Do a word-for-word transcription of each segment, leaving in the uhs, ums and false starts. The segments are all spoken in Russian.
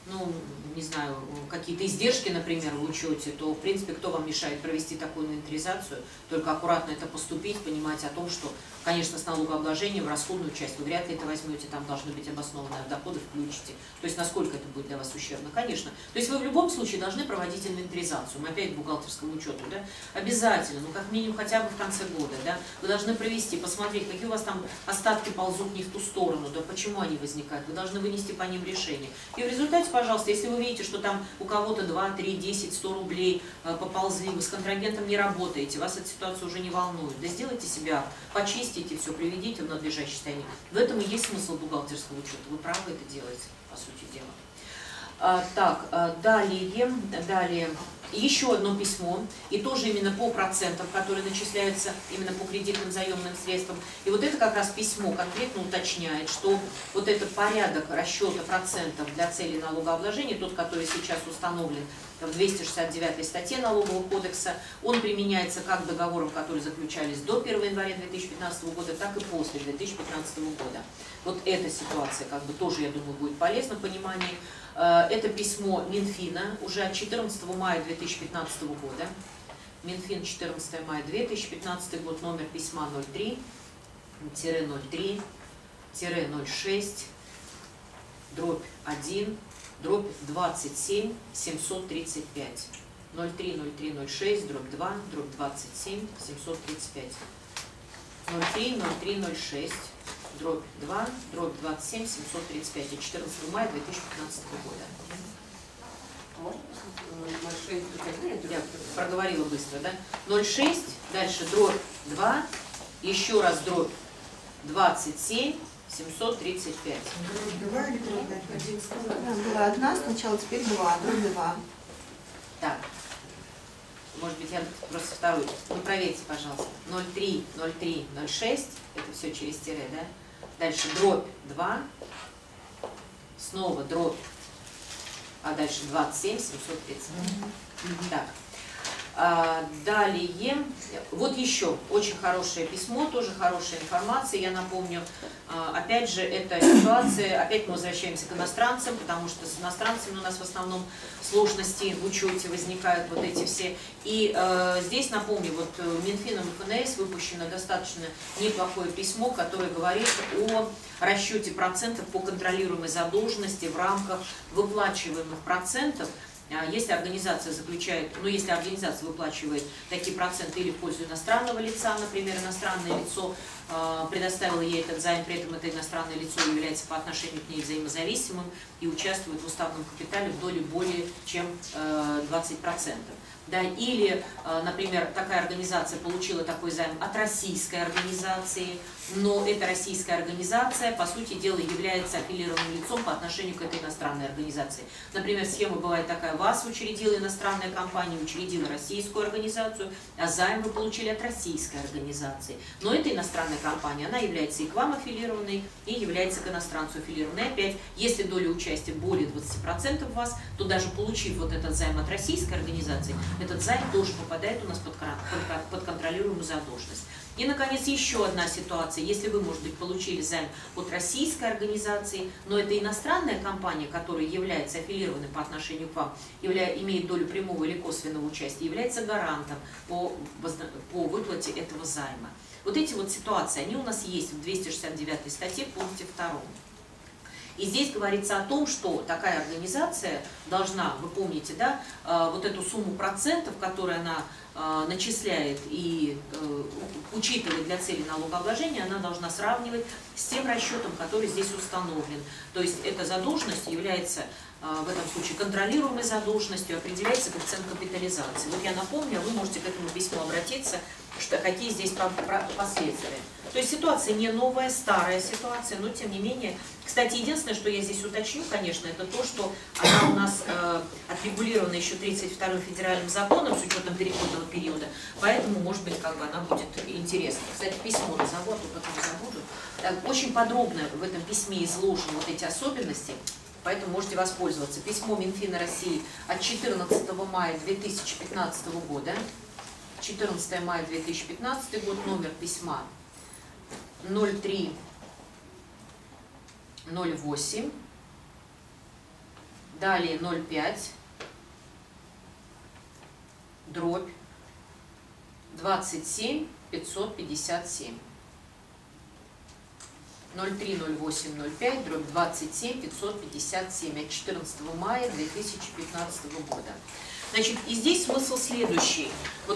ну, не знаю, какие-то издержки, например, в учете, то, в принципе, кто вам мешает провести такую инвентаризацию, только аккуратно это поступить, понимать о том, что, конечно, с налогообложением в расходную часть вы вряд ли это возьмете, там должны быть обоснованные доходы, включите. То есть, насколько это будет для вас ущербно, конечно. То есть, вы в любом случае должны проводить инвентаризацию. Мы опять к бухгалтерскому учету, да, обязательно, ну, как минимум, хотя бы в конце года, да, вы должны провести, посмотреть, какие у вас там остатки ползут не в ту сторону, да, почему они возникают, вы должны вынести по ним решение. И в результате, пожалуйста, если вы видите, что там у кого-то два, три, десять, сто рублей э, поползли, вы с контрагентом не работаете, вас эта ситуация уже не волнует, да сделайте себя, почистите все, приведите в надлежащее состояние. В этом и есть смысл бухгалтерского учета, вы правы это делаете, по сути дела. А, так, а, далее, далее. Еще одно письмо, и тоже именно по процентам, которые начисляются именно по кредитным заемным средствам. И вот это как раз письмо конкретно уточняет, что вот этот порядок расчета процентов для целей налогообложения, тот, который сейчас установлен в двести шестьдесят девятой статье Налогового кодекса, он применяется как договорам, которые заключались до первого января две тысячи пятнадцатого года, так и после две тысячи пятнадцатого года. Вот эта ситуация, как бы тоже, я думаю, будет полезна в понимании. Это письмо Минфина уже от четырнадцатого мая две тысячи пятнадцатого года. Минфин, четырнадцатого мая две тысячи пятнадцатый год, номер письма ноль три ноль три ноль шесть дробь один дробь двадцать семь семьсот тридцать пять. ноль три ноль три ноль шесть дробь два дробь двадцать семь семьсот тридцать пять. ноль три ноль три ноль шесть дробь два дробь двадцать семь семьсот тридцать пять от четырнадцатого мая две тысячи пятнадцатого года. Можно? Я проговорила быстро, да? ноль шесть, дальше дробь два, еще раз дробь двадцать семь семьсот тридцать пять. Дробь два или дробь один? Была одна, сначала теперь два, дробь два. Так. Может быть, я просто вторую. Ну, проверьте, пожалуйста. ноль три ноль три ноль шесть, это все через тире, да? Дальше дробь два, снова дробь, а дальше двадцать семь семьсот тридцать. Mm-hmm. Так. А, далее, вот еще очень хорошее письмо, тоже хорошая информация. Я напомню, а, опять же, эта ситуация, опять мы возвращаемся к иностранцам, потому что с иностранцами у нас в основном сложности в учете возникают вот эти все. И э, здесь, напомню, вот Минфином и ФНС выпущено достаточно неплохое письмо, которое говорит о расчете процентов по контролируемой задолженности в рамках выплачиваемых процентов. Если организация заключает, ну если организация выплачивает такие проценты или в пользу иностранного лица, например, иностранное лицо э, предоставило ей этот займ, при этом это иностранное лицо является по отношению к ней взаимозависимым и участвует в уставном капитале в доле более чем э, двадцать процентов. Да, или, например, такая организация получила такой займ от российской организации, но эта российская организация, по сути дела, является аффилированным лицом по отношению к этой иностранной организации. Например, схема бывает такая: вас учредила иностранная компания, учредила российскую организацию, а займ вы получили от российской организации. Но эта иностранная компания, она является и к вам аффилированной, и является к иностранцу аффилированной. Опять, если доля участия более двадцати процентов у вас, то даже получив вот этот займ от российской организации, этот займ тоже попадает у нас под, под, под контролируемую задолженность. И, наконец, еще одна ситуация. Если вы, может быть, получили займ от российской организации, но это иностранная компания, которая является аффилированной по отношению к вам, являя, имеет долю прямого или косвенного участия, является гарантом по, по выплате этого займа. Вот эти вот ситуации, они у нас есть в двести шестьдесят девятой статье, пункте втором. И здесь говорится о том, что такая организация должна, вы помните, да, вот эту сумму процентов, которую она начисляет и учитывает для цели налогообложения, она должна сравнивать с тем расчетом, который здесь установлен. То есть эта задолженность является в этом случае контролируемой задолженностью, определяется коэффициент капитализации. Вот я напомню, вы можете к этому письму обратиться, что какие здесь последствия. То есть ситуация не новая, старая ситуация, но тем не менее. Кстати, единственное, что я здесь уточню, конечно, это то, что она у нас э, отрегулирована еще тридцать вторым федеральным законом с учетом переходного периода, поэтому, может быть, как бы она будет интересна. Кстати, письмо назову, а то потом забуду. Так, очень подробно в этом письме изложены вот эти особенности, поэтому можете воспользоваться. Письмо Минфина России от четырнадцатого мая две тысячи пятнадцатого года, четырнадцатого мая две тысячи пятнадцатый год, номер письма ноль три ноль восемь. Далее ноль пять, дробь двадцать семь пятьсот пятьдесят семь. ноль три ноль восемь ноль пять дробь двадцать семь пятьсот пятьдесят семь от четырнадцатого мая две тысячи пятнадцатого года. Значит, и здесь смысл следующий. Вот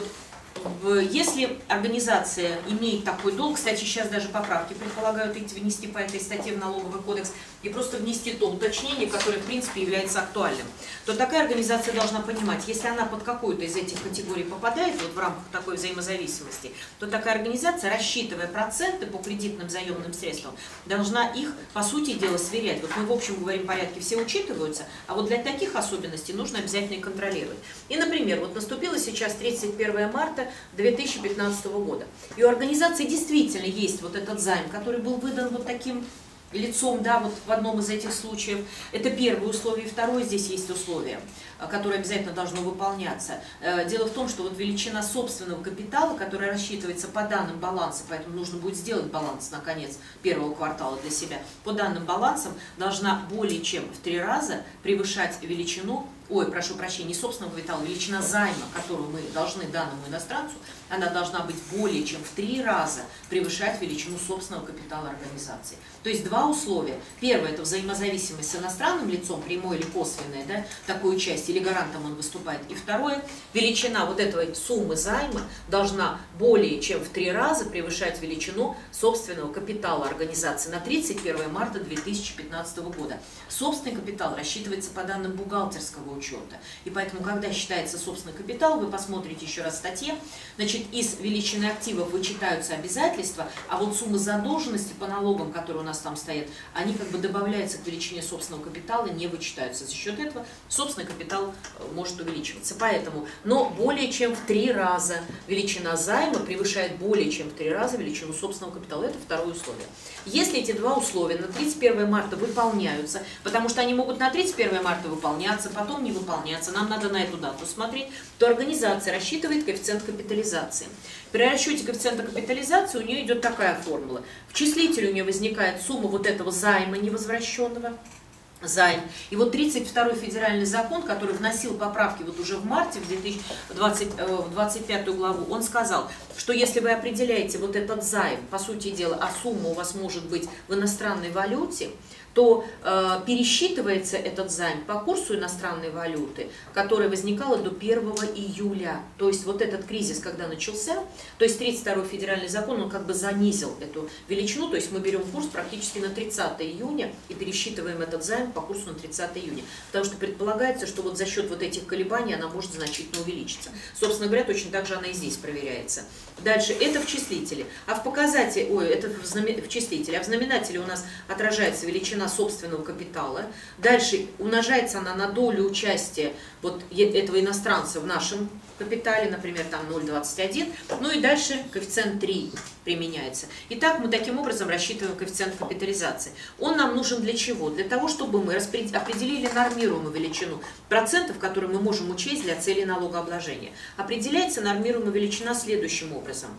если организация имеет такой долг, кстати, сейчас даже поправки предполагают идти внести по этой статье в налоговый кодекс и просто внести то уточнение, которое в принципе является актуальным, то такая организация должна понимать, если она под какую-то из этих категорий попадает вот в рамках такой взаимозависимости, то такая организация, рассчитывая проценты по кредитным заемным средствам, должна их, по сути дела, сверять. Вот мы в общем говорим порядке, все учитываются, а вот для таких особенностей нужно обязательно и контролировать. И, например, вот наступило сейчас тридцать первое марта две тысячи пятнадцатого года. И у организации действительно есть вот этот займ, который был выдан вот таким лицом, да, вот в одном из этих случаев. Это первое условие. И второе, здесь есть условие, которое обязательно должно выполняться. Дело в том, что вот величина собственного капитала, которая рассчитывается по данным баланса, поэтому нужно будет сделать баланс на конец первого квартала для себя, по данным балансам должна более чем в три раза превышать величину, ой, прошу прощения, не собственного капитала, величина займа, которую мы должны данному иностранцу, она должна быть более чем в три раза превышать величину собственного капитала организации. То есть два условия. Первое – это взаимозависимость с иностранным лицом, прямое или косвенное, да, такую часть, или гарантом он выступает. И второе – величина вот этой суммы займа должна более чем в три раза превышать величину собственного капитала организации на тридцать первое марта две тысячи пятнадцатого года. Собственный капитал рассчитывается по данным бухгалтерского учета. И поэтому, когда считается собственный капитал, вы посмотрите еще раз в статье, значит, из величины активов вычитаются обязательства, а вот суммы задолженности по налогам, которые у нас там стоят, они как бы добавляются к величине собственного капитала, не вычитаются. За счет этого собственный капитал может увеличиваться. Поэтому, но более чем в три раза величина займа превышает более чем в три раза величину собственного капитала. Это второе условие. Если эти два условия на тридцать первое марта выполняются, потому что они могут на тридцать первое марта выполняться, потом не выполняться, нам надо на эту дату смотреть, то организация рассчитывает коэффициент капитализации. При расчете коэффициента капитализации у нее идет такая формула. В числителе у нее возникает сумма вот этого займа невозвращенного, займ. И вот тридцать второй федеральный закон, который вносил поправки вот уже в марте, в две тысячи двадцать пятую главу, он сказал, что если вы определяете вот этот займ, по сути дела, а сумма у вас может быть в иностранной валюте, то э, пересчитывается этот займ по курсу иностранной валюты, который возникала до первого июля. То есть вот этот кризис, когда начался, то есть тридцать второй федеральный закон, он как бы занизил эту величину, то есть мы берем курс практически на тридцатое июня и пересчитываем этот займ по курсу на тридцатое июня. Потому что предполагается, что вот за счет вот этих колебаний она может значительно увеличиться. Собственно говоря, точно так же она и здесь проверяется. Дальше, это в числителе. А в показателе, ой, это в, знамен, в числителе, а в знаменателе у нас отражается величина собственного капитала. Дальше умножается она на долю участия вот этого иностранца в нашем капитале, например, там ноль целых двадцать один, ну и дальше коэффициент три применяется. Итак, мы таким образом рассчитываем коэффициент капитализации. Он нам нужен для чего? Для того, чтобы мы определили нормируемую величину процентов, которые мы можем учесть для целей налогообложения. Определяется нормируемая величина следующим образом.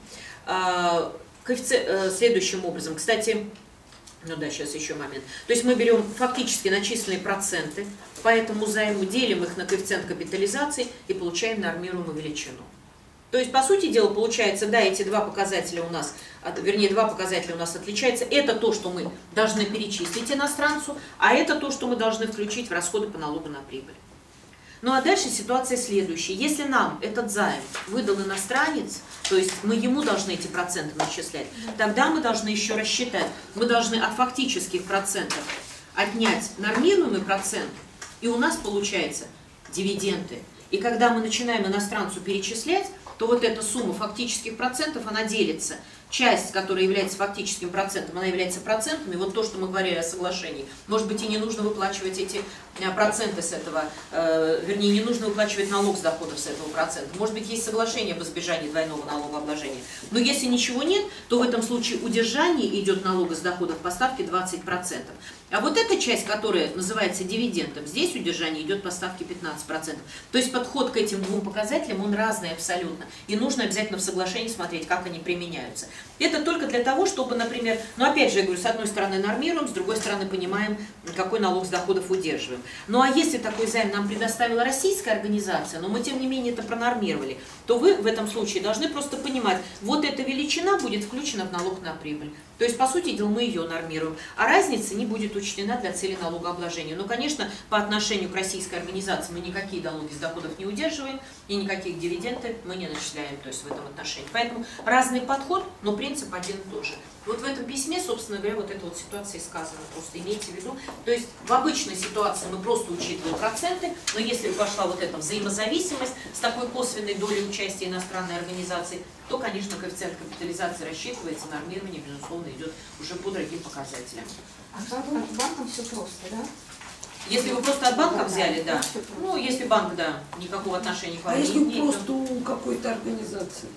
Коэффициент, следующим образом, кстати, ну да, сейчас еще момент. То есть мы берем фактически начисленные проценты, по этому займу делим их на коэффициент капитализации и получаем нормируемую величину. То есть, по сути дела, получается, да, эти два показателя у нас, вернее, два показателя у нас отличаются. Это то, что мы должны перечислить иностранцу, а это то, что мы должны включить в расходы по налогу на прибыль. Ну а дальше ситуация следующая. Если нам этот займ выдал иностранец, то есть мы ему должны эти проценты начислять, тогда мы должны еще рассчитать, мы должны от фактических процентов отнять нормируемый процент, и у нас получается дивиденды. И когда мы начинаем иностранцу перечислять, то вот эта сумма фактических процентов, она делится. Часть, которая является фактическим процентом, она является процентами. Вот то, что мы говорили о соглашении. Может быть, и не нужно выплачивать эти проценты с этого, э, вернее, не нужно выплачивать налог с доходов с этого процента. Может быть, есть соглашение об избежании двойного налогообложения. Но если ничего нет, то в этом случае удержание идет налога с доходов по ставке двадцать процентов. А вот эта часть, которая называется дивидендом, здесь удержание идет по ставке пятнадцать процентов. То есть подход к этим двум показателям, он разный абсолютно. И нужно обязательно в соглашении смотреть, как они применяются. Это только для того, чтобы, например, ну опять же, я говорю, с одной стороны нормируем, с другой стороны понимаем, какой налог с доходов удерживаем. Ну а если такой займ нам предоставила российская организация, но мы тем не менее это пронормировали, то вы в этом случае должны просто понимать, вот эта величина будет включена в налог на прибыль. То есть, по сути дела, мы ее нормируем, а разница не будет учтена для цели налогообложения. Но, конечно, по отношению к российской организации мы никакие налоги с доходов не удерживаем, и никаких дивидендов мы не начисляем, то есть в этом отношении. Поэтому разный подход, но принцип один и тот же. Вот в этом письме, собственно говоря, вот эта вот ситуация и сказана, просто имейте в виду. То есть в обычной ситуации мы просто учитываем проценты, но если пошла вот эта взаимозависимость с такой косвенной долей участия иностранной организации, то, конечно, коэффициент капитализации рассчитывается, нормирование, безусловно, идет уже по другим показателям. А с банком все просто, да? Если вы просто от банка взяли, да. Ну, если банк, да, никакого отношения к вам а не если имеет. просто у какой-то организации?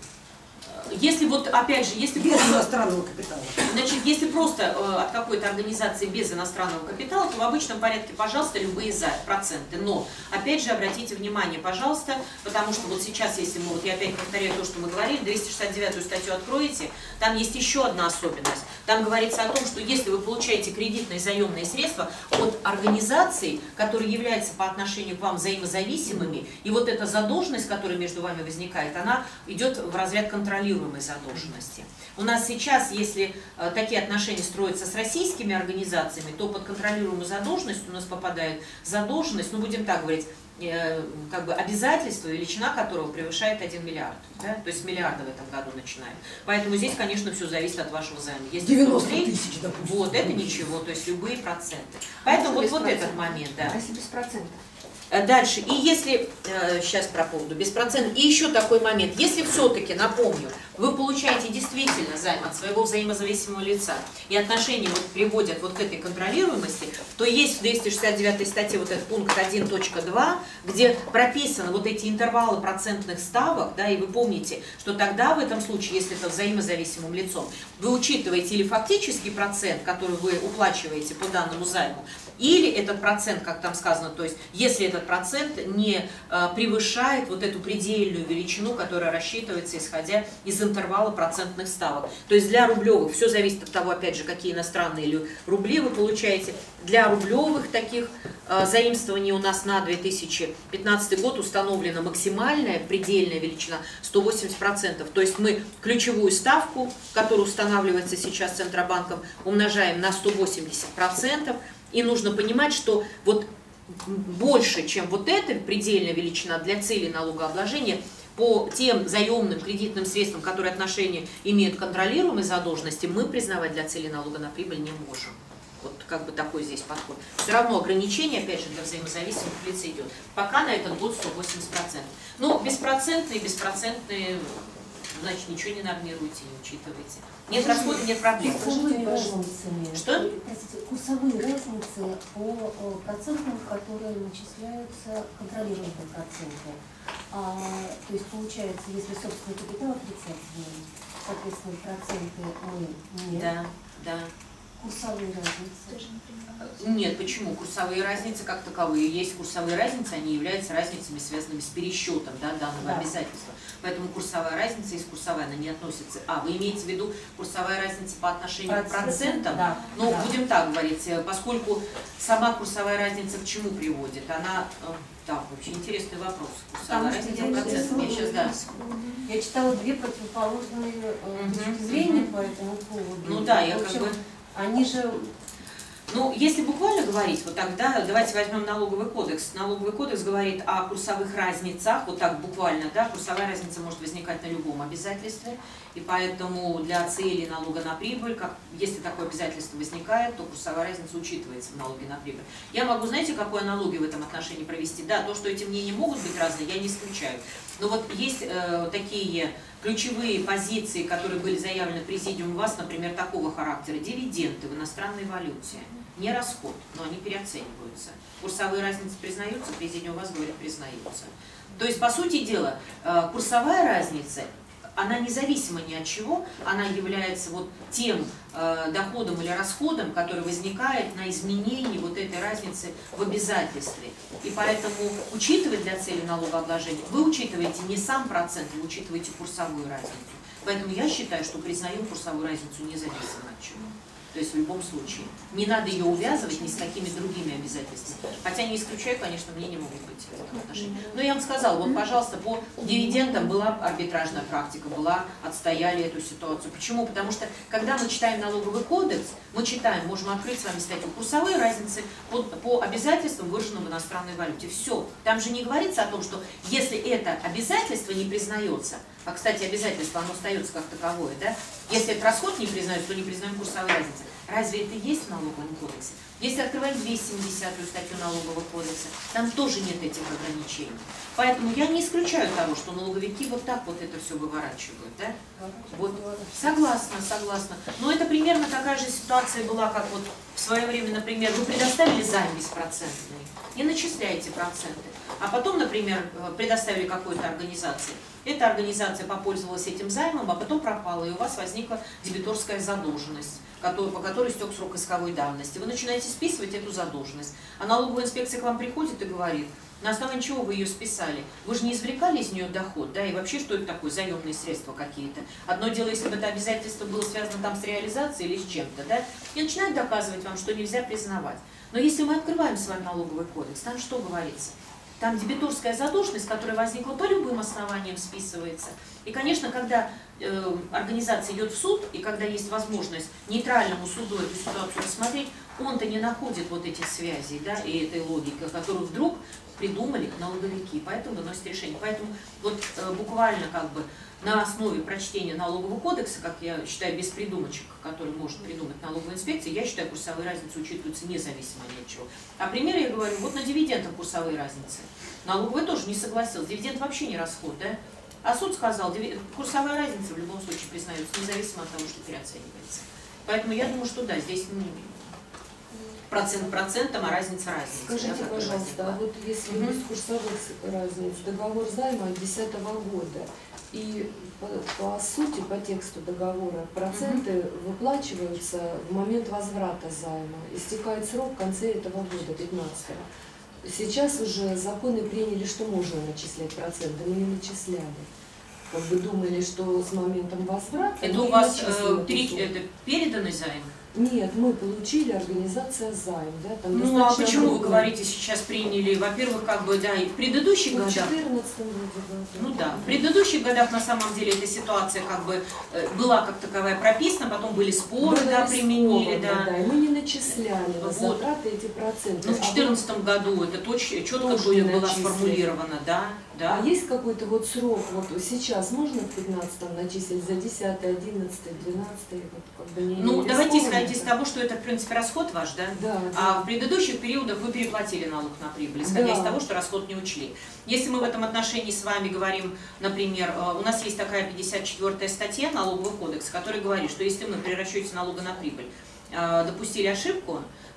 Если вот, опять же, если без просто, иностранного капитала. Значит, если просто э, от какой-то организации без иностранного капитала, то в обычном порядке, пожалуйста, любые за проценты. Но, опять же, обратите внимание, пожалуйста, потому что вот сейчас, если мы, вот я опять повторяю то, что мы говорили, двести шестьдесят девятую статью откроете, там есть еще одна особенность. Там говорится о том, что если вы получаете кредитные заемные средства от организаций, которые являются по отношению к вам взаимозависимыми, и вот эта задолженность, которая между вами возникает, она идет в разряд контролируемой задолженности. У нас сейчас, если э, такие отношения строятся с российскими организациями, то под контролируемую задолженность у нас попадает задолженность, ну будем так говорить, э, как бы обязательство, величина которого превышает один миллиард. Да? То есть миллиарда в этом году начинаем. Поэтому здесь, конечно, все зависит от вашего займа. Если девяносто тысяч, допустим. Вот, это ничего, то есть любые проценты. Поэтому вот, вот этот момент, да. А если без процентов? Дальше, и если, э, сейчас про поводу беспроцентного, и еще такой момент, если все-таки, напомню, вы получаете действительно займ от своего взаимозависимого лица, и отношения вот приводят вот к этой контролируемости, то есть в двести шестьдесят девятой статье вот этот пункт один точка два, где прописаны вот эти интервалы процентных ставок, да, и вы помните, что тогда в этом случае, если это взаимозависимым лицом, вы учитываете или фактический процент, который вы уплачиваете по данному займу, или этот процент, как там сказано, то есть если этот процент не э, превышает вот эту предельную величину, которая рассчитывается исходя из интервала процентных ставок. То есть для рублевых, все зависит от того, опять же, какие иностранные или рубли вы получаете. Для рублевых таких э, заимствований у нас на две тысячи пятнадцатый год установлена максимальная предельная величина сто восемьдесят процентов. То есть мы ключевую ставку, которая устанавливается сейчас Центробанком, умножаем на сто восемьдесят процентов. И нужно понимать, что вот больше, чем вот эта предельная величина для цели налогообложения, по тем заемным кредитным средствам, которые отношения имеют к контролируемой задолженности, мы признавать для цели налога на прибыль не можем. Вот как бы такой здесь подход. Все равно ограничение, опять же, для взаимозависимых лиц идет. Пока на этот год сто восемьдесят процентов. Но беспроцентные, беспроцентные, значит, ничего не нормируете, не учитываете. Нет расхода, нет проблем. Курсовые разницы. Что? Простите, курсовые разницы по процентам, которые начисляются контролируемые проценты. А, то есть получается, если собственный капитал отрицательный, соответственно, проценты мы не. Да, да. Курсовые разницы. Нет, почему? Курсовые разницы как таковые. Есть курсовые разницы, они являются разницами, связанными с пересчетом, да, данного Да. обязательства. Поэтому курсовая разница есть курсовая, она не относится. А, вы имеете в виду курсовая разница по отношению к процентам? Да. Ну, да. будем так говорить, поскольку сама курсовая разница к чему приводит? Она, так, очень интересный вопрос. Курсовая Потому что разница я в процентах. Я сейчас, да. Я читала две противоположные э, Мгм, точки зрения мгм. по этому поводу. Ну да, я В как общем, бы... Они же... Ну, если буквально говорить, вот тогда давайте возьмем налоговый кодекс. Налоговый кодекс говорит о курсовых разницах, вот так буквально, да, курсовая разница может возникать на любом обязательстве, и поэтому для цели налога на прибыль, как, если такое обязательство возникает, то курсовая разница учитывается в налоге на прибыль. Я могу, знаете, какую аналогию в этом отношении провести? Да, то, что эти мнения могут быть разные, я не исключаю. Но вот есть э, такие ключевые позиции, которые были заявлены президиумом вас, например, такого характера: дивиденды в иностранной валюте. Не расход, но они переоцениваются. Курсовые разницы признаются, президиум вас говорит, признаются. То есть, по сути дела, курсовая разница она независима ни от чего, она является вот тем э, доходом или расходом, который возникает на изменении вот этой разницы в обязательстве. И поэтому учитывать для цели налогообложения, вы учитываете не сам процент, вы учитываете курсовую разницу. Поэтому я считаю, что признаем курсовую разницу независимо от чего. То есть в любом случае. Не надо ее увязывать ни с какими другими обязательствами. Хотя не исключаю, конечно, мнения могут быть в этом отношении. Но я вам сказала, вот, пожалуйста, по дивидендам была арбитражная практика, была, отстояли эту ситуацию. Почему? Потому что, когда мы читаем налоговый кодекс, мы читаем, можем открыть с вами статью курсовые разницы по, по обязательствам, выраженным в иностранной валюте. Все. Там же не говорится о том, что если это обязательство не признается, а, кстати, обязательство, оно остается как таковое, да? Если этот расход не признается, то не признаем курсовые разницы. Разве это есть в налоговом кодексе? Если открывать двести семидесятую статью налогового кодекса, там тоже нет этих ограничений. Поэтому я не исключаю того, что налоговики вот так вот это все выворачивают, да? Вот. Согласна, согласна. Но это примерно такая же ситуация была, как вот в свое время, например, вы предоставили займ беспроцентный и начисляете проценты. А потом, например, предоставили какой-то организации. Эта организация попользовалась этим займом, а потом пропала, и у вас возникла дебиторская задолженность, по которой истек срок исковой давности. Вы начинаете списывать эту задолженность. А налоговая инспекция к вам приходит и говорит, на основании чего вы ее списали? Вы же не извлекали из нее доход, да, и вообще, что это такое, заемные средства какие-то. Одно дело, если бы это обязательство было связано там с реализацией или с чем-то, да, и начинают доказывать вам, что нельзя признавать. Но если мы открываем с вами налоговый кодекс, там что говорится? Там дебиторская задолженность, которая возникла по любым основаниям, списывается. И, конечно, когда э, организация идет в суд, и когда есть возможность нейтральному суду эту ситуацию рассмотреть, он-то не находит вот этих связей, да, и этой логики, которую вдруг придумали налоговики, поэтому выносят решение. Поэтому вот э, буквально как бы на основе прочтения налогового кодекса, как я считаю, без придумочек, которые может придумать налоговая инспекция, я считаю, курсовые разницы учитываются независимо ни от чего. А пример я говорю, вот на дивидендах курсовые разницы. Налоговый тоже не согласился, дивиденд вообще не расход, да? А суд сказал, курсовая разница в любом случае признается, независимо от того, что переоценивается. Поэтому я думаю, что да, здесь ну, процент процентом, а разница разница. Скажите, да, пожалуйста, а вот если угу. без курсовых разниц, договор займа от две тысячи десятого года, и по, по сути, по тексту договора, проценты угу. выплачиваются в момент возврата займа, истекает срок в конце этого года, пятнадцатого. Сейчас уже законы приняли, что можно начислять проценты, мы не начисляли. Как бы думали, что с моментом возврата... Это у вас э, три, это переданный займ? Нет, мы получили организация займ. Да, там ну а почему вы говорите, сейчас приняли? Во-первых, как бы, да, и в предыдущих ну, годах... В четырнадцатом году. Ну да, в предыдущих годах на самом деле эта ситуация как бы была как таковая прописана, потом были споры, были да, применили, да. да. И мы не начисляли на вот. затраты эти проценты. Ну в две тысячи четырнадцатом году это точно, четко было сформулировано, да. Да. А есть какой-то вот срок, вот сейчас можно в пятнадцатом начислить за десятый, одиннадцатый, двенадцатый? Вот, как бы не, ну не давайте исходить из того, что это в принципе расход ваш, да? Да, а да. в предыдущих периодах вы переплатили налог на прибыль, исходя да. из того, что расход не учли. Если мы в этом отношении с вами говорим, например, у нас есть такая пятьдесят четвёртая статья Налогового кодекса, которая говорит, что если мы при расчете налога на прибыль допустили ошибку,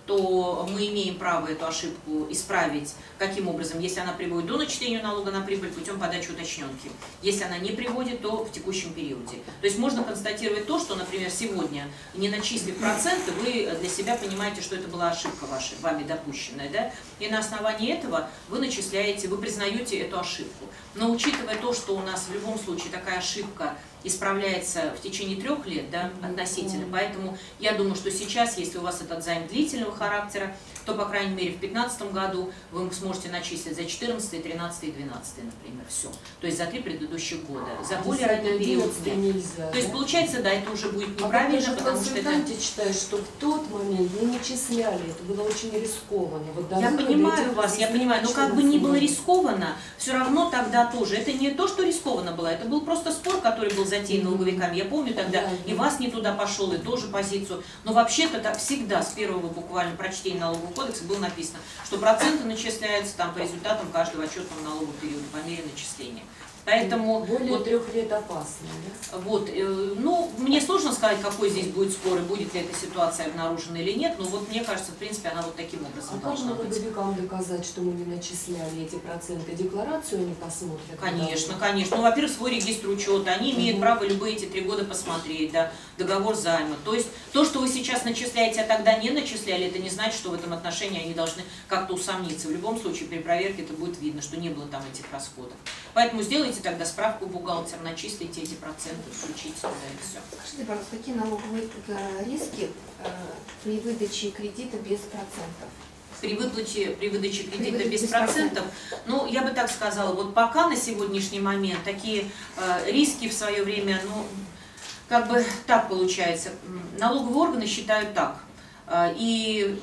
то мы имеем право эту ошибку исправить. Каким образом? Если она приводит до начисления налога на прибыль путем подачи уточненки. Если она не приводит, то в текущем периоде. То есть можно констатировать то, что, например, сегодня, не начислив проценты, вы для себя понимаете, что это была ошибка ваша, вами допущенная. Да? И на основании этого вы начисляете, вы признаете эту ошибку. Но учитывая то, что у нас в любом случае такая ошибка исправляется в течение трех лет, да, относительно. Поэтому я думаю, что сейчас, если у вас этот займ длительного характера, то, по крайней мере, в две тысячи пятнадцатом году вы сможете начислить за четырнадцатый, тринадцатый и двенадцатый, например, все. То есть за три предыдущих года. За более ранний период нельзя. То есть, да? получается, да, это уже будет неправильно, а потому что это... считают, что в тот момент не начисляли, это было очень рискованно. Вот я понимаю вас, я понимаю, но как бы ни было рискованно, все равно тогда тоже. Это не то, что рискованно было, это был просто спор, который был затеян налоговиками. Я помню тогда, да, и вас не туда пошел, и тоже позицию. Но вообще-то так всегда с первого буквально прочтения налогового кодекса было написано, что проценты начисляются там по результатам каждого отчетного налогового периода по мере начисления. Поэтому более вот, трех лет опасно, да? Вот, э, ну, мне сложно сказать, какой здесь будет спор и будет ли эта ситуация обнаружена или нет, но вот мне кажется, в принципе, она вот таким образом А как должна быть. налоговикам доказать, что мы не начисляли эти проценты? Декларацию они посмотрят? Конечно, конечно. Ну, во-первых, свой регистр учета, они имеют Угу. право любые эти три года посмотреть, да, договор займа. То есть то, что вы сейчас начисляете, а тогда не начисляли, это не значит, что в этом отношении они должны как-то усомниться. В любом случае, при проверке это будет видно, что не было там этих расходов. Поэтому сделайте тогда справку бухгалтера, начислите эти проценты, включите туда и все. Скажите, пожалуйста, какие налоговые э, риски э, при выдаче кредита без процентов? При выплате, при выдаче кредита При без без процентов, ну, я бы так сказала, вот пока на сегодняшний момент такие э, риски в свое время, ну, как бы так получается, налоговые органы считают так, э, и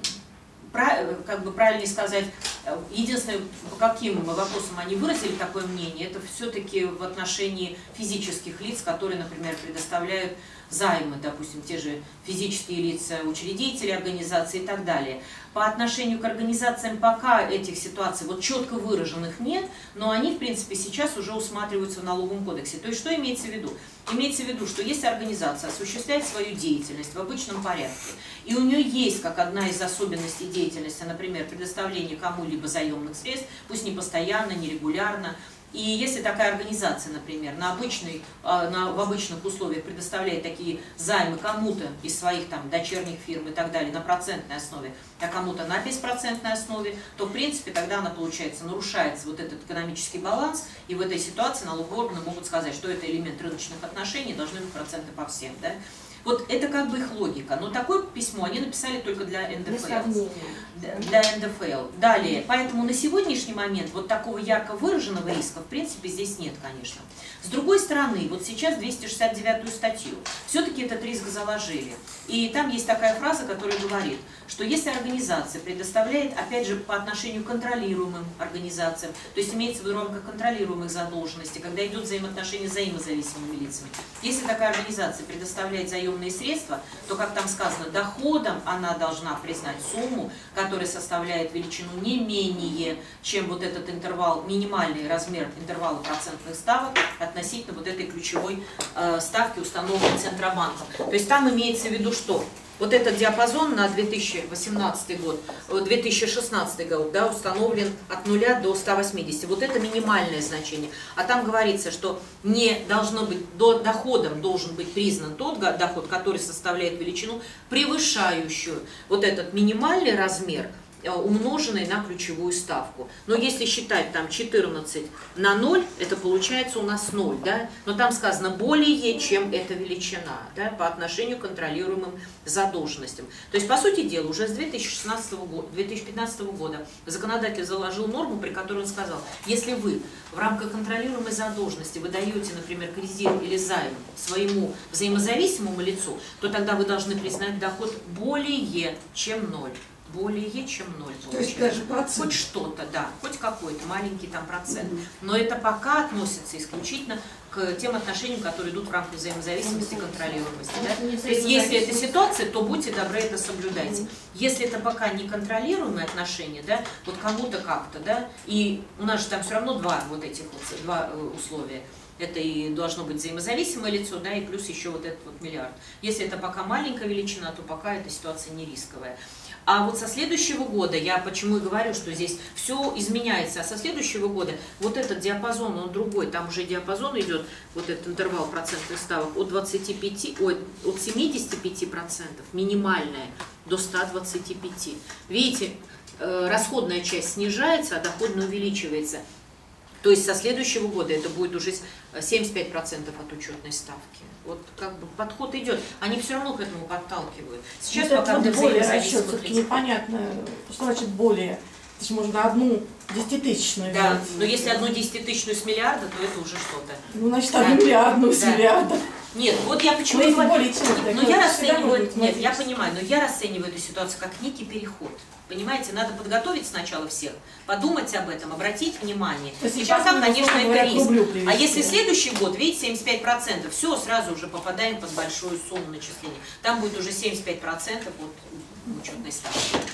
как бы правильнее сказать, единственное, по каким вопросам они выразили такое мнение, это все-таки в отношении физических лиц, которые, например, предоставляют займы, допустим, те же физические лица, учредители организации и так далее. По отношению к организациям пока этих ситуаций вот четко выраженных нет, но они, в принципе, сейчас уже усматриваются в налоговом кодексе. То есть что имеется в виду? Имеется в виду, что если организация осуществляет свою деятельность в обычном порядке, и у нее есть как одна из особенностей деятельности, например, предоставление кому-либо заемных средств, пусть не постоянно, не регулярно, и если такая организация, например, на обычной, на, в обычных условиях предоставляет такие займы кому-то из своих там дочерних фирм и так далее на процентной основе, а кому-то на беспроцентной основе, то в принципе тогда она, получается, нарушается вот этот экономический баланс, и в этой ситуации налоговые органы могут сказать, что это элемент рыночных отношений, должны быть проценты по всем. Да? Вот это как бы их логика. Но такое письмо они написали только для эн дэ эф эл. Для эн дэ эф эл. Далее. Поэтому на сегодняшний момент вот такого ярко выраженного риска в принципе здесь нет, конечно. С другой стороны, вот сейчас двести шестьдесят девятую статью. Все-таки этот риск заложили. И там есть такая фраза, которая говорит, что если организация предоставляет, опять же, по отношению к контролируемым организациям, то есть имеется в виду в рамках контролируемых задолженностей, когда идет взаимоотношения с взаимозависимыми лицами, если такая организация предоставляет заемные средства, то, как там сказано, доходом она должна признать сумму, которая составляет величину не менее, чем вот этот интервал, минимальный размер интервала процентных ставок относительно вот этой ключевой э, ставки, установленной Центробанком. То есть там имеется в виду что? Вот этот диапазон на две тысячи восемнадцатый год, две тысячи шестнадцатый год, да, установлен от нуля до ста восьмидесяти. Вот это минимальное значение. А там говорится, что не должно быть, до, доходом должен быть признан тот доход, который составляет величину, превышающую вот этот минимальный размер, умноженный на ключевую ставку. Но если считать там четырнадцать на ноль, это получается у нас ноль, да? Но там сказано более чем эта величина, да, по отношению к контролируемым задолженностям. То есть, по сути дела, уже с две тысячи шестнадцатого года, две тысячи пятнадцатого года законодатель заложил норму, при которой он сказал, если вы в рамках контролируемой задолженности вы даете, например, кредит или займ своему взаимозависимому лицу, то тогда вы должны признать доход более чем ноль. Более чем ноль. То есть даже процент. Хоть что-то, да, хоть какой-то маленький там процент. Но это пока относится исключительно к тем отношениям, которые идут в рамках взаимозависимости и контролируемости. Да? То есть если это ситуация, то будьте добры, это соблюдайте. Если это пока не контролируемые отношения, да, вот кому-то как-то, да, и у нас же там все равно два вот этих вот, два условия. Это и должно быть взаимозависимое лицо, да, и плюс еще вот этот вот миллиард. Если это пока маленькая величина, то пока эта ситуация не рисковая. А вот со следующего года, я почему и говорю, что здесь все изменяется, а со следующего года вот этот диапазон, он другой, там уже диапазон идет, вот этот интервал процентных ставок от, двадцати пяти, ой, от семидесяти пяти процентов, минимальная, до ста двадцати пяти. Видите, расходная часть снижается, а доходная увеличивается. То есть со следующего года это будет уже семьдесят пять процентов от учетной ставки. Вот как бы подход идет. Они все равно к этому подталкивают. Сейчас вот пока вот для более взаимозависимых расчет лиц. непонятно, что значит более. То есть можно одну десятитысячную. Да, взять. но если одну десятитысячную с миллиарда, то это уже что-то. Ну, значит, одну да. миллиардную с Да. миллиарда. Нет, вот я почему Ну, говорю, более чем, но так, я это расцениваю, всегда нет, я может быть. понимаю, но я расцениваю эту ситуацию как некий переход. Понимаете, надо подготовить сначала всех, подумать об этом, обратить внимание. То есть И сейчас потом, мы, конечно, условно это говоря, к риск. рублю А привести. если следующий год, видите, семьдесят пять процентов, все, сразу уже попадаем под большую сумму начисления. Там будет уже семьдесят пять процентов от учетной ставки.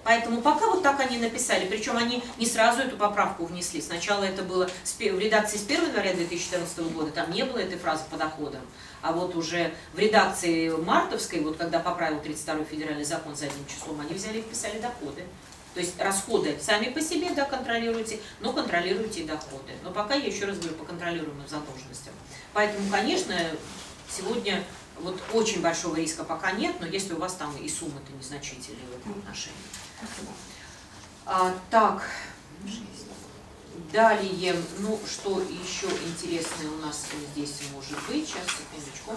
Поэтому пока вот так они написали, причем они не сразу эту поправку внесли. Сначала это было в редакции с первого января две тысячи четырнадцатого года, там не было этой фразы по доходам. А вот уже в редакции мартовской, вот когда поправил тридцать второй федеральный закон задним числом, они взяли и вписали доходы. То есть расходы сами по себе, да, контролируйте, но контролируйте и доходы. Но пока я еще раз говорю по контролируемым задолженностям. Поэтому, конечно, сегодня вот очень большого риска пока нет, но если у вас там и суммы-то незначительные в этом отношении. А, так, далее, ну что еще интересное у нас здесь может быть, сейчас, секундочку.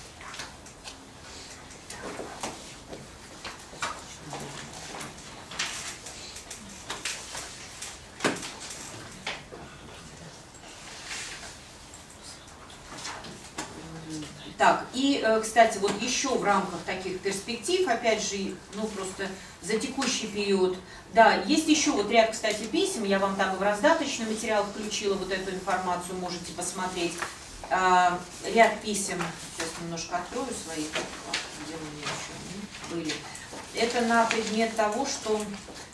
Так, и, кстати, вот еще в рамках таких перспектив, опять же, ну просто за текущий период, да, есть еще вот ряд, кстати, писем, я вам там и в раздаточный материал включила вот эту информацию, можете посмотреть. А, ряд писем, сейчас немножко открою свои, где у меня еще были. Это на предмет того, что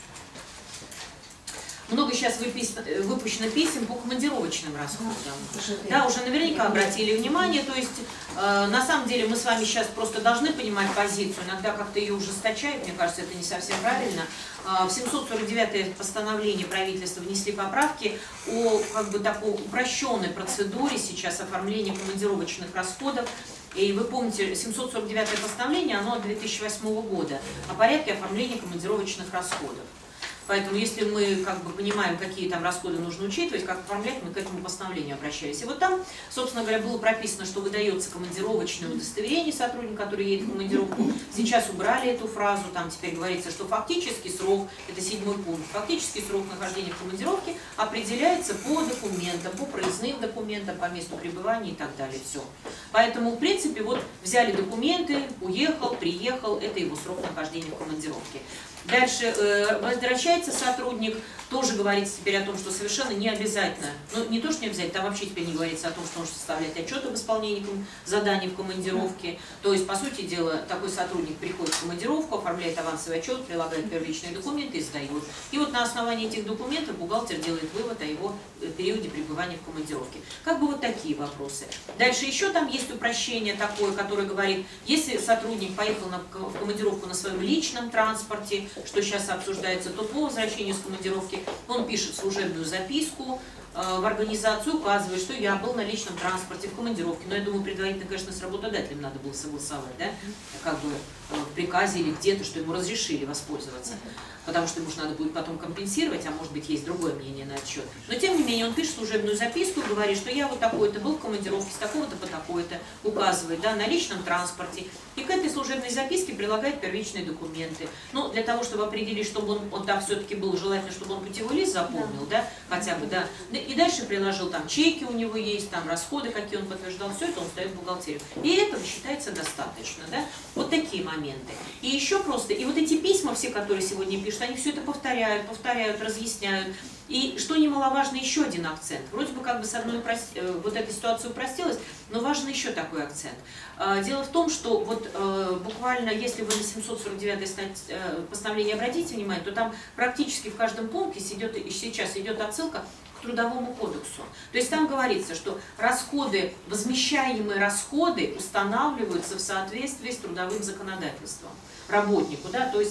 много сейчас выпущено писем по командировочным расходам. Да, уже наверняка обратили внимание, то есть э, на самом деле мы с вами сейчас просто должны понимать позицию, иногда как-то ее ужесточают, мне кажется, это не совсем правильно. Э, в семьсот сорок девятое постановление правительства внесли поправки о как бы такой упрощенной процедуре сейчас оформления командировочных расходов. И вы помните, семьсот сорок девятое постановление, оно от две тысячи восьмого года, о порядке оформления командировочных расходов. Поэтому, если мы как бы понимаем, какие там расходы нужно учитывать, как оформлять, мы к этому постановлению обращались. И вот там, собственно говоря, было прописано, что выдается командировочное удостоверение сотруднику, который едет в командировку. Сейчас убрали эту фразу, там теперь говорится, что фактический срок, это седьмой пункт, фактический срок нахождения в командировке определяется по документам, по проездным документам, по месту пребывания и так далее. Все. Поэтому, в принципе, вот взяли документы, уехал, приехал, это его срок нахождения в командировке. Дальше э, возвращается сотрудник, тоже говорится теперь о том, что совершенно не обязательно, ну не то, что не обязательно, там вообще теперь не говорится о том, что он составляет отчет об исполнении заданий в командировке. То есть, по сути дела, такой сотрудник приходит в командировку, оформляет авансовый отчет, прилагает первичные документы и сдает. И вот на основании этих документов бухгалтер делает вывод о его периоде пребывания в командировке. Как бы вот такие вопросы. Дальше еще там есть упрощение такое, которое говорит, если сотрудник поехал на, в командировку на своем личном транспорте, что сейчас обсуждается, то по возвращению с командировки он пишет служебную записку э, в организацию, указывает, что я был на личном транспорте в командировке. Но я думаю, предварительно, конечно, с работодателем надо было согласовать, да, как бы э, в приказе или где-то, что ему разрешили воспользоваться. Потому что ему же надо будет потом компенсировать, а может быть есть другое мнение на этот счет. Но тем не менее он пишет служебную записку, говорит, что я вот такой-то был в командировке, с такого-то по такой-то, указывает, да, на личном транспорте. И к этой служебной записке прилагает первичные документы. Ну, для того, чтобы определить, чтобы он, он там все-таки был, желательно, чтобы он путевой лист заполнил, да, хотя бы, да. И дальше приложил, там чеки у него есть, там расходы, какие он подтверждал, все это он сдает в бухгалтерию. И этого считается достаточно, да. Вот такие моменты. И еще просто, и вот эти письма все, которые сегодня пишут, они все это повторяют, повторяют, разъясняют. И что немаловажно, еще один акцент. Вроде бы как бы с одной упрости, вот эта ситуация упростилась, но важен еще такой акцент. Дело в том, что вот буквально, если вы на семьсот сорок девятое постановление обратите внимание, то там практически в каждом пункте идет, сейчас идет отсылка к Трудовому кодексу. То есть там говорится, что расходы, возмещаемые расходы устанавливаются в соответствии с трудовым законодательством работнику, да, то есть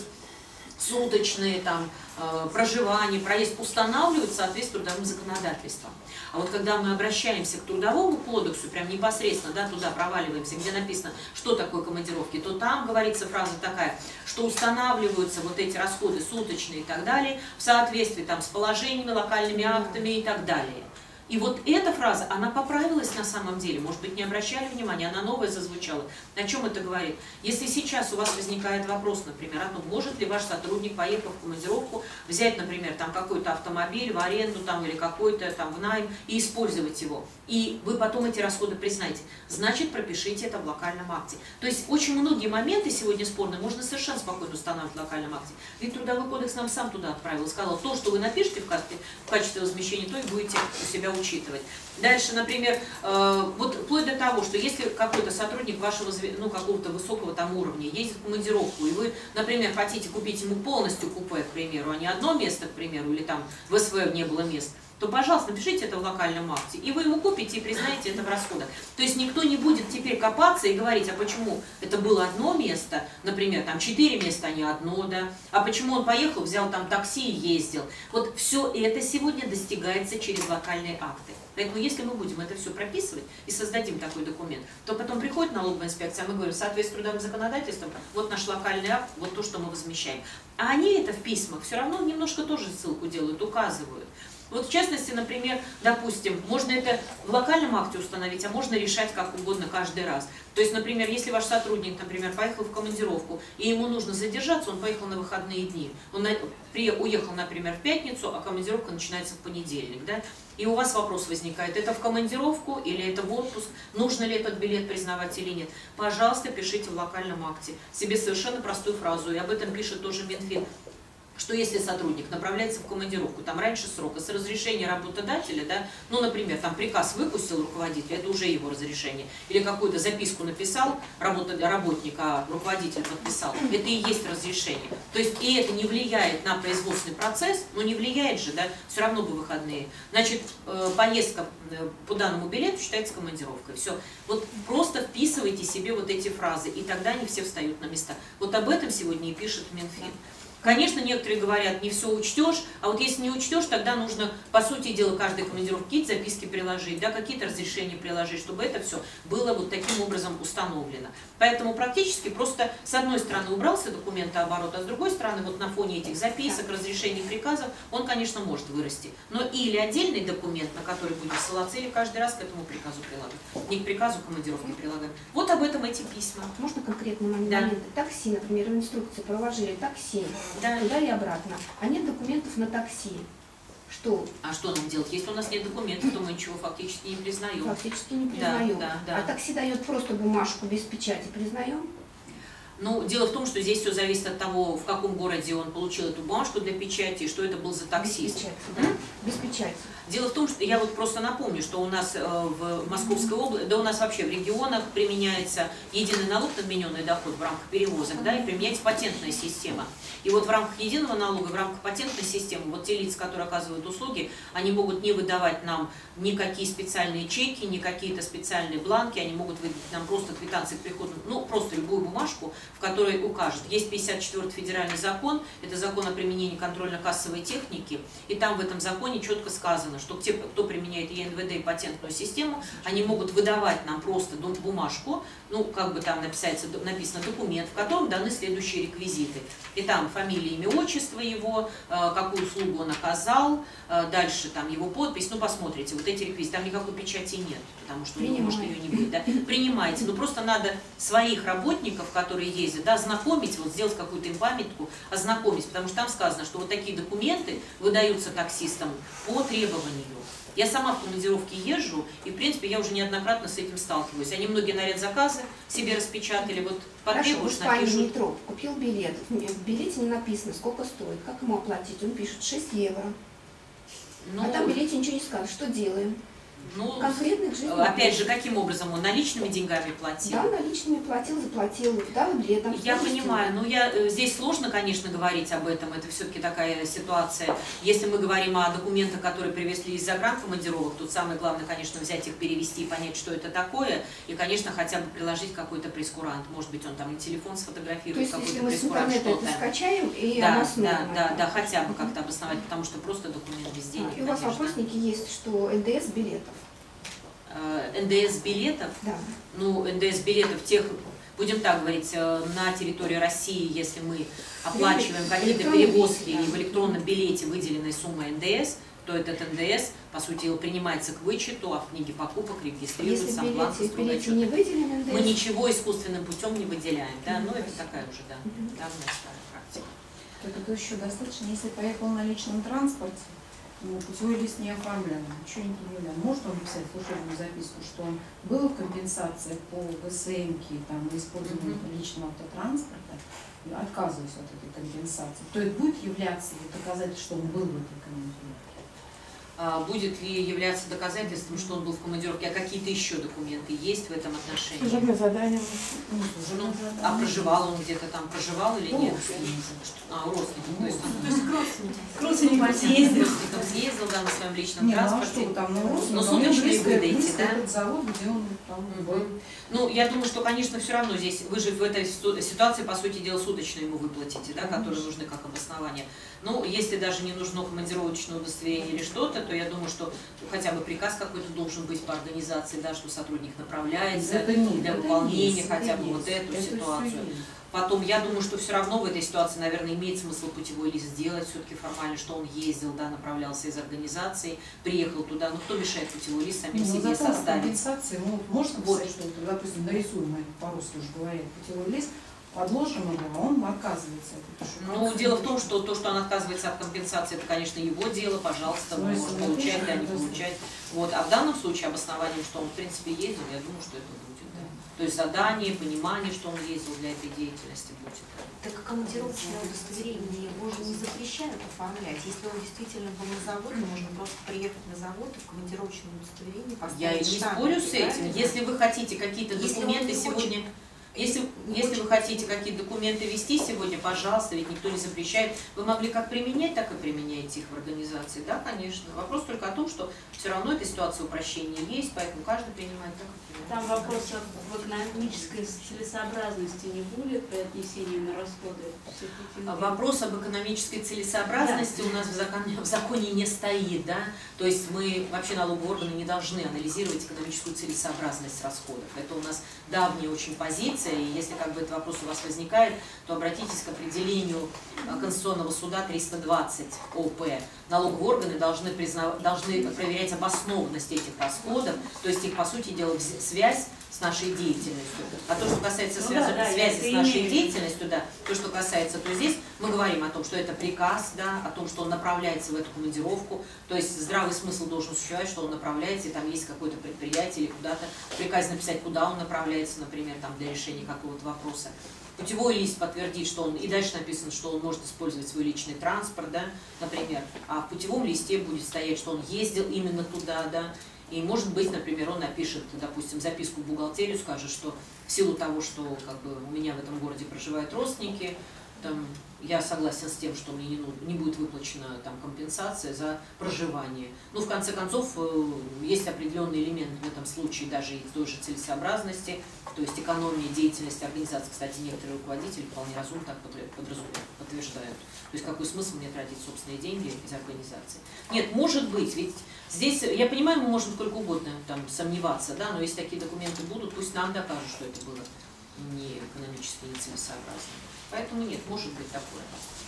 суточные, там, э, проживание, проезд устанавливают в соответствии с трудовым законодательством. А вот когда мы обращаемся к Трудовому кодексу, прям непосредственно, да, туда проваливаемся, где написано, что такое командировки, то там говорится фраза такая, что устанавливаются вот эти расходы суточные и так далее в соответствии там, с положениями, локальными актами и так далее. И вот эта фраза, она поправилась на самом деле, может быть, не обращали внимания, она новая зазвучала. О чем это говорит? Если сейчас у вас возникает вопрос, например, о том, может ли ваш сотрудник, поехав в командировку, взять, например, там какой-то автомобиль в аренду там, или какой-то там в найм и использовать его, и вы потом эти расходы признаете, значит, пропишите это в локальном акте. То есть очень многие моменты сегодня спорные можно совершенно спокойно устанавливать в локальном акте. Ведь Трудовой кодекс нам сам туда отправил, сказал, то, что вы напишете в качестве, в качестве возмещения, то и будете у себя учитывать. Дальше, например, э, вот вплоть до того, что если какой-то сотрудник вашего, ну, какого-то высокого там уровня ездит в командировку, и вы, например, хотите купить ему полностью купе, к примеру, а не одно место, к примеру, или там в СВ не было мест, то, пожалуйста, напишите это в локальном акте, и вы ему купите и признаете это в расходах. То есть никто не будет теперь копаться и говорить, а почему это было одно место, например, там четыре места, а не одно, да, а почему он поехал, взял там такси и ездил. Вот все это сегодня достигается через локальные акты. Поэтому если мы будем это все прописывать и создадим такой документ, то потом приходит налоговая инспекция, а мы говорим, в соответствии с трудовым законодательством, вот наш локальный акт, вот то, что мы возмещаем. А они это в письмах все равно немножко тоже ссылку делают, указывают. Вот в частности, например, допустим, можно это в локальном акте установить, а можно решать как угодно каждый раз. То есть, например, если ваш сотрудник, например, поехал в командировку, и ему нужно задержаться, он поехал на выходные дни. Он на, при, уехал, например, в пятницу, а командировка начинается в понедельник, да? И у вас вопрос возникает, это в командировку или это в отпуск, нужно ли этот билет признавать или нет. Пожалуйста, пишите в локальном акте себе совершенно простую фразу, и об этом пишет тоже Минфин, что если сотрудник направляется в командировку, там раньше срока, с разрешения работодателя, да, ну, например, там приказ выпустил руководитель, это уже его разрешение, или какую-то записку написал работник, а руководитель подписал, это и есть разрешение. То есть и это не влияет на производственный процесс, но не влияет же, да, все равно бы выходные. Значит, поездка по данному билету считается командировкой. Все. Вот просто вписывайте себе вот эти фразы, и тогда они все встают на места. Вот об этом сегодня и пишет Минфин. Конечно, некоторые говорят, не все учтешь, а вот если не учтешь, тогда нужно, по сути дела, каждой командировке какие-то записки приложить, да, какие-то разрешения приложить, чтобы это все было вот таким образом установлено. Поэтому практически просто с одной стороны убрался документооборот, а с другой стороны вот на фоне этих записок, разрешений, приказов, он, конечно, может вырасти. Но или отдельный документ, на который будет ссылаться, или каждый раз к этому приказу прилагать. Не к приказу командировки прилагаем. Вот об этом эти письма. Можно конкретный момент? Да. Такси, например, в инструкции проложили такси. Да. Туда и обратно. А нет документов на такси. Что? А что нам делать? Если у нас нет документов, то мы ничего фактически не признаем. Фактически не признаем. Да, да, да. А такси дает просто бумажку без печати. Признаем? Ну, дело в том, что здесь все зависит от того, в каком городе он получил эту бумажку для печати, и что это был за таксист. Без печати, да? Без печати. Дело в том, что я вот просто напомню, что у нас в Московской области, да у нас вообще в регионах применяется единый налог на вмененный доход в рамках перевозок, да, и применяется патентная система. И вот в рамках единого налога, в рамках патентной системы, вот те лица, которые оказывают услуги, они могут не выдавать нам никакие специальные чеки, ни какие-то специальные бланки, они могут выдать нам просто квитанции к приходу, ну, просто любую бумажку, в которой укажут. Есть пятьдесят четвёртый федеральный закон, это закон о применении контрольно-кассовой техники, и там в этом законе четко сказано, что те, кто применяет Е Н В Д и патентную систему, они могут выдавать нам просто бумажку, ну, как бы там написано, написано документ, в котором даны следующие реквизиты. И там фамилия, имя, отчество его, какую услугу он оказал, дальше там его подпись, ну, посмотрите, вот эти реквизиты, там никакой печати нет, потому что, ну, может, ее не будет, да, принимаете, но просто надо своих работников, которые ездят, да, ознакомить, вот сделать какую-то им памятку, ознакомить, потому что там сказано, что вот такие документы выдаются таксистам по требованию. Я сама в командировке езжу, и, в принципе, я уже неоднократно с этим сталкиваюсь. Они многие нарядзаказы себе распечатали, вот потребуешь, Хорошо, напишут. метро, купил билет, в билете не написано, сколько стоит, как ему оплатить, он пишет шесть евро. Ну, а там в билете ничего не сказано, что делаем? ну, Конкретных жизней. опять же, каким образом он наличными деньгами платил? Да, наличными платил, заплатил, дал билет. Я понимаю, но я, здесь сложно, конечно, говорить об этом, это все-таки такая ситуация. Если мы говорим о документах, которые привезли из загранкомандировок, тут самое главное, конечно, взять их, перевести и понять, что это такое, и, конечно, хотя бы приложить какой-то прескурант. Может быть, он там и телефон сфотографирует, какой-то прескурант, что-то. То есть, если мы с интернета это скачаем и да, обоснуем. да, да, да, хотя бы как-то обосновать, потому что просто документ без денег. А, и у вас вопросники есть, что Н Д С билетов. Н Д С билетов, Да. ну, Н Д С билетов тех, будем так говорить, на территории России, если мы оплачиваем какие-то перевозки или в электронном билете выделенной суммы Н Д С, то этот Н Д С, по сути, принимается к вычету, а в книге покупок регистрируется сам бланк. Если в билете не выделен Н Д С, мы ничего искусственным путем не выделяем, да, но это такая уже, да, давняя старая практика. Это еще достаточно, если поехал на личном транспорте, ну, путевой лист не оформлен, ничего не предъявляем. Может он написать служебную записку, что он был в компенсации по В С М Ке, там, использованию mm-hmm. личного автотранспорта, отказываюсь от этой компенсации, то это будет являться доказательством, что он был в этой командировке? А будет ли являться доказательством, что он был в командировке, а какие-то еще документы есть в этом отношении? Служебное задание. Ну, а проживал он где-то там, проживал или нет? А, родственник. То есть, То есть к родственникам. к родственникам съездил, родственникам съездил, да, на своем личном Не, ну а транспорте. что там, ну, Но родственник, суточные близко, выдайте, близко да? этот завод, где он там был. Ну, я думаю, что, конечно, все равно здесь вы же в этой ситу- ситуации, по сути дела, суточно ему выплатите, да, которые нужны как обоснование. Ну, если даже не нужно командировочное удостоверение или что-то, то я думаю, что хотя бы приказ какой-то должен быть по организации, да, что сотрудник направляется Это нет, для это выполнения есть, хотя это бы вот есть, эту это всё ситуацию. есть. Потом, я думаю, что все равно в этой ситуации, наверное, имеет смысл путевой лист сделать, все-таки формально, что он ездил, да, направлялся из организации, приехал туда. Ну, кто мешает путевой лист самим Ну, себе зато составить? компенсации, ну, можно Вот. сказать, что, допустим, нарисуем, мы по-русски уже говоря, путевой лист, подложим его, а он отказывается. Ну, дело в том, что то, что он отказывается от компенсации, это, конечно, его дело, пожалуйста, он Смысл может не получать, да, не пишет, получать. Вот. А в данном случае обоснованием, что он, в принципе, ездил, я думаю, что это будет. Да. То есть задание, понимание, что он ездил для этой деятельности будет. Так командировочное удостоверение его же не запрещают оформлять. Если он действительно был на заводе, можно просто приехать на завод и в командировочное удостоверение поставить Я и не штамп, спорю с этим. правильно? Если вы хотите какие-то Если он документы не хочет- сегодня... Если, не если хочет- вы хотите какие-то документы вести сегодня, пожалуйста, ведь никто не запрещает. Вы могли как применять, так и применяете их в организации. Да, конечно. Вопрос только о том, что все равно эта ситуация упрощения есть, поэтому каждый принимает так, как принимает. Там вопрос об экономической целесообразности не будет при отнесении на расходы всех этих А дел? Вопрос об экономической целесообразности у нас в законе, в законе не стоит, да, то есть мы, вообще налоговые органы не должны анализировать экономическую целесообразность расходов. Это у нас давняя очень позиция, и если как бы этот вопрос у вас возникает, то обратитесь к определению а, Конституционного суда триста двадцать О П. Налоговые органы должны, признав... должны проверять обоснованность этих расходов, то есть их, по сути дела, вз- связь с нашей деятельностью. А то, что касается Ну связи, да, да, связи я с нашей имею. деятельностью, да, то, что касается, то здесь мы говорим о том, что это приказ, да, о том, что он направляется в эту командировку, то есть здравый смысл должен существовать, что он направляется, и там есть какое-то предприятие или куда-то, в приказе написать, куда он направляется, например, там, для решения какого-то вопроса. Путевой лист подтвердит, что он, и дальше написано, что он может использовать свой личный транспорт, да, например, а в путевом листе будет стоять, что он ездил именно туда, да, и может быть, например, он напишет, допустим, записку в бухгалтерию, скажет, что в силу того, что как бы, у меня в этом городе проживают родственники, там, я согласен с тем, что мне не, ну, не будет выплачена там, компенсация за проживание. Ну, в конце концов, э, есть определенный элемент в этом случае даже и той же целесообразности, то есть экономии деятельности организации. Кстати, некоторые руководители вполне разумно так подразумевают, подтверждают. То есть какой смысл мне тратить собственные деньги из организации? Нет, может быть, ведь здесь, я понимаю, мы можем сколько угодно там сомневаться, да, но если такие документы будут, пусть нам докажут, что это было не экономически нецелесообразно. Поэтому нет, может быть такое.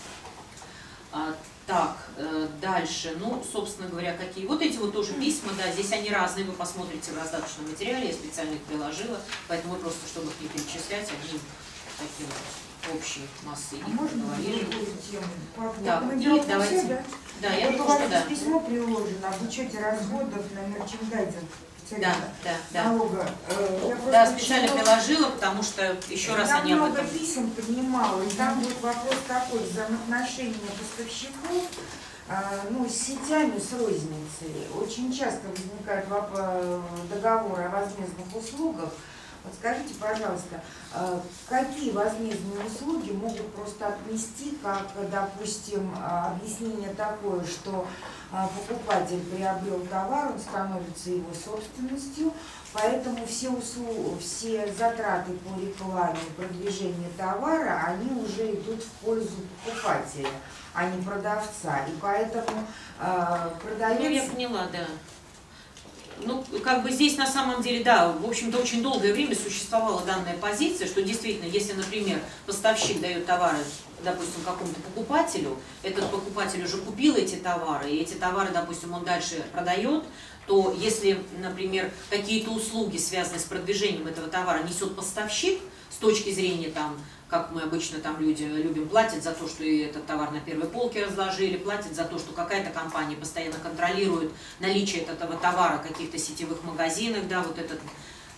А, так, э, дальше, ну, собственно говоря, какие. Вот эти вот тоже письма, да, здесь они разные, вы посмотрите в раздаточном материале, я специально их приложила, поэтому мы просто, чтобы их не перечислять, они такие общей массы их проговорили. Так, и давайте. Да, я думаю, что да. Письмо приложено об учете расходов на мерчендайзинг. Да, да, да. Налога. Э, я Да, просто специально читала- приложила, потому что еще раз Я они об много этом. писем поднимала, и там вот вопрос такой, взаимоотношения поставщиков, а, ну, с сетями, с розницей. Очень часто возникает вопрос договора о возмездных услугах. Вот скажите, пожалуйста, а, какие возмездные услуги могут просто отнести, как, допустим, а, объяснение такое, что а, покупатель приобрел товар, он становится его собственностью, поэтому все услуги, все затраты по рекламе и продвижению товара, они уже идут в пользу покупателя, а не продавца. И поэтому а, продавец... Ну, я поняла, да. Ну, как бы здесь на самом деле, да, в общем-то, очень долгое время существовала данная позиция, что действительно, если, например, поставщик дает товары, допустим, какому-то покупателю, этот покупатель уже купил эти товары, и эти товары, допустим, он дальше продает, то если, например, какие-то услуги, связанные с продвижением этого товара, несет поставщик, с точки зрения, там, как мы обычно там люди любим, платят за то, что и этот товар на первой полке разложили, платят за то, что какая-то компания постоянно контролирует наличие этого товара в каких-то сетевых магазинах, да, вот этот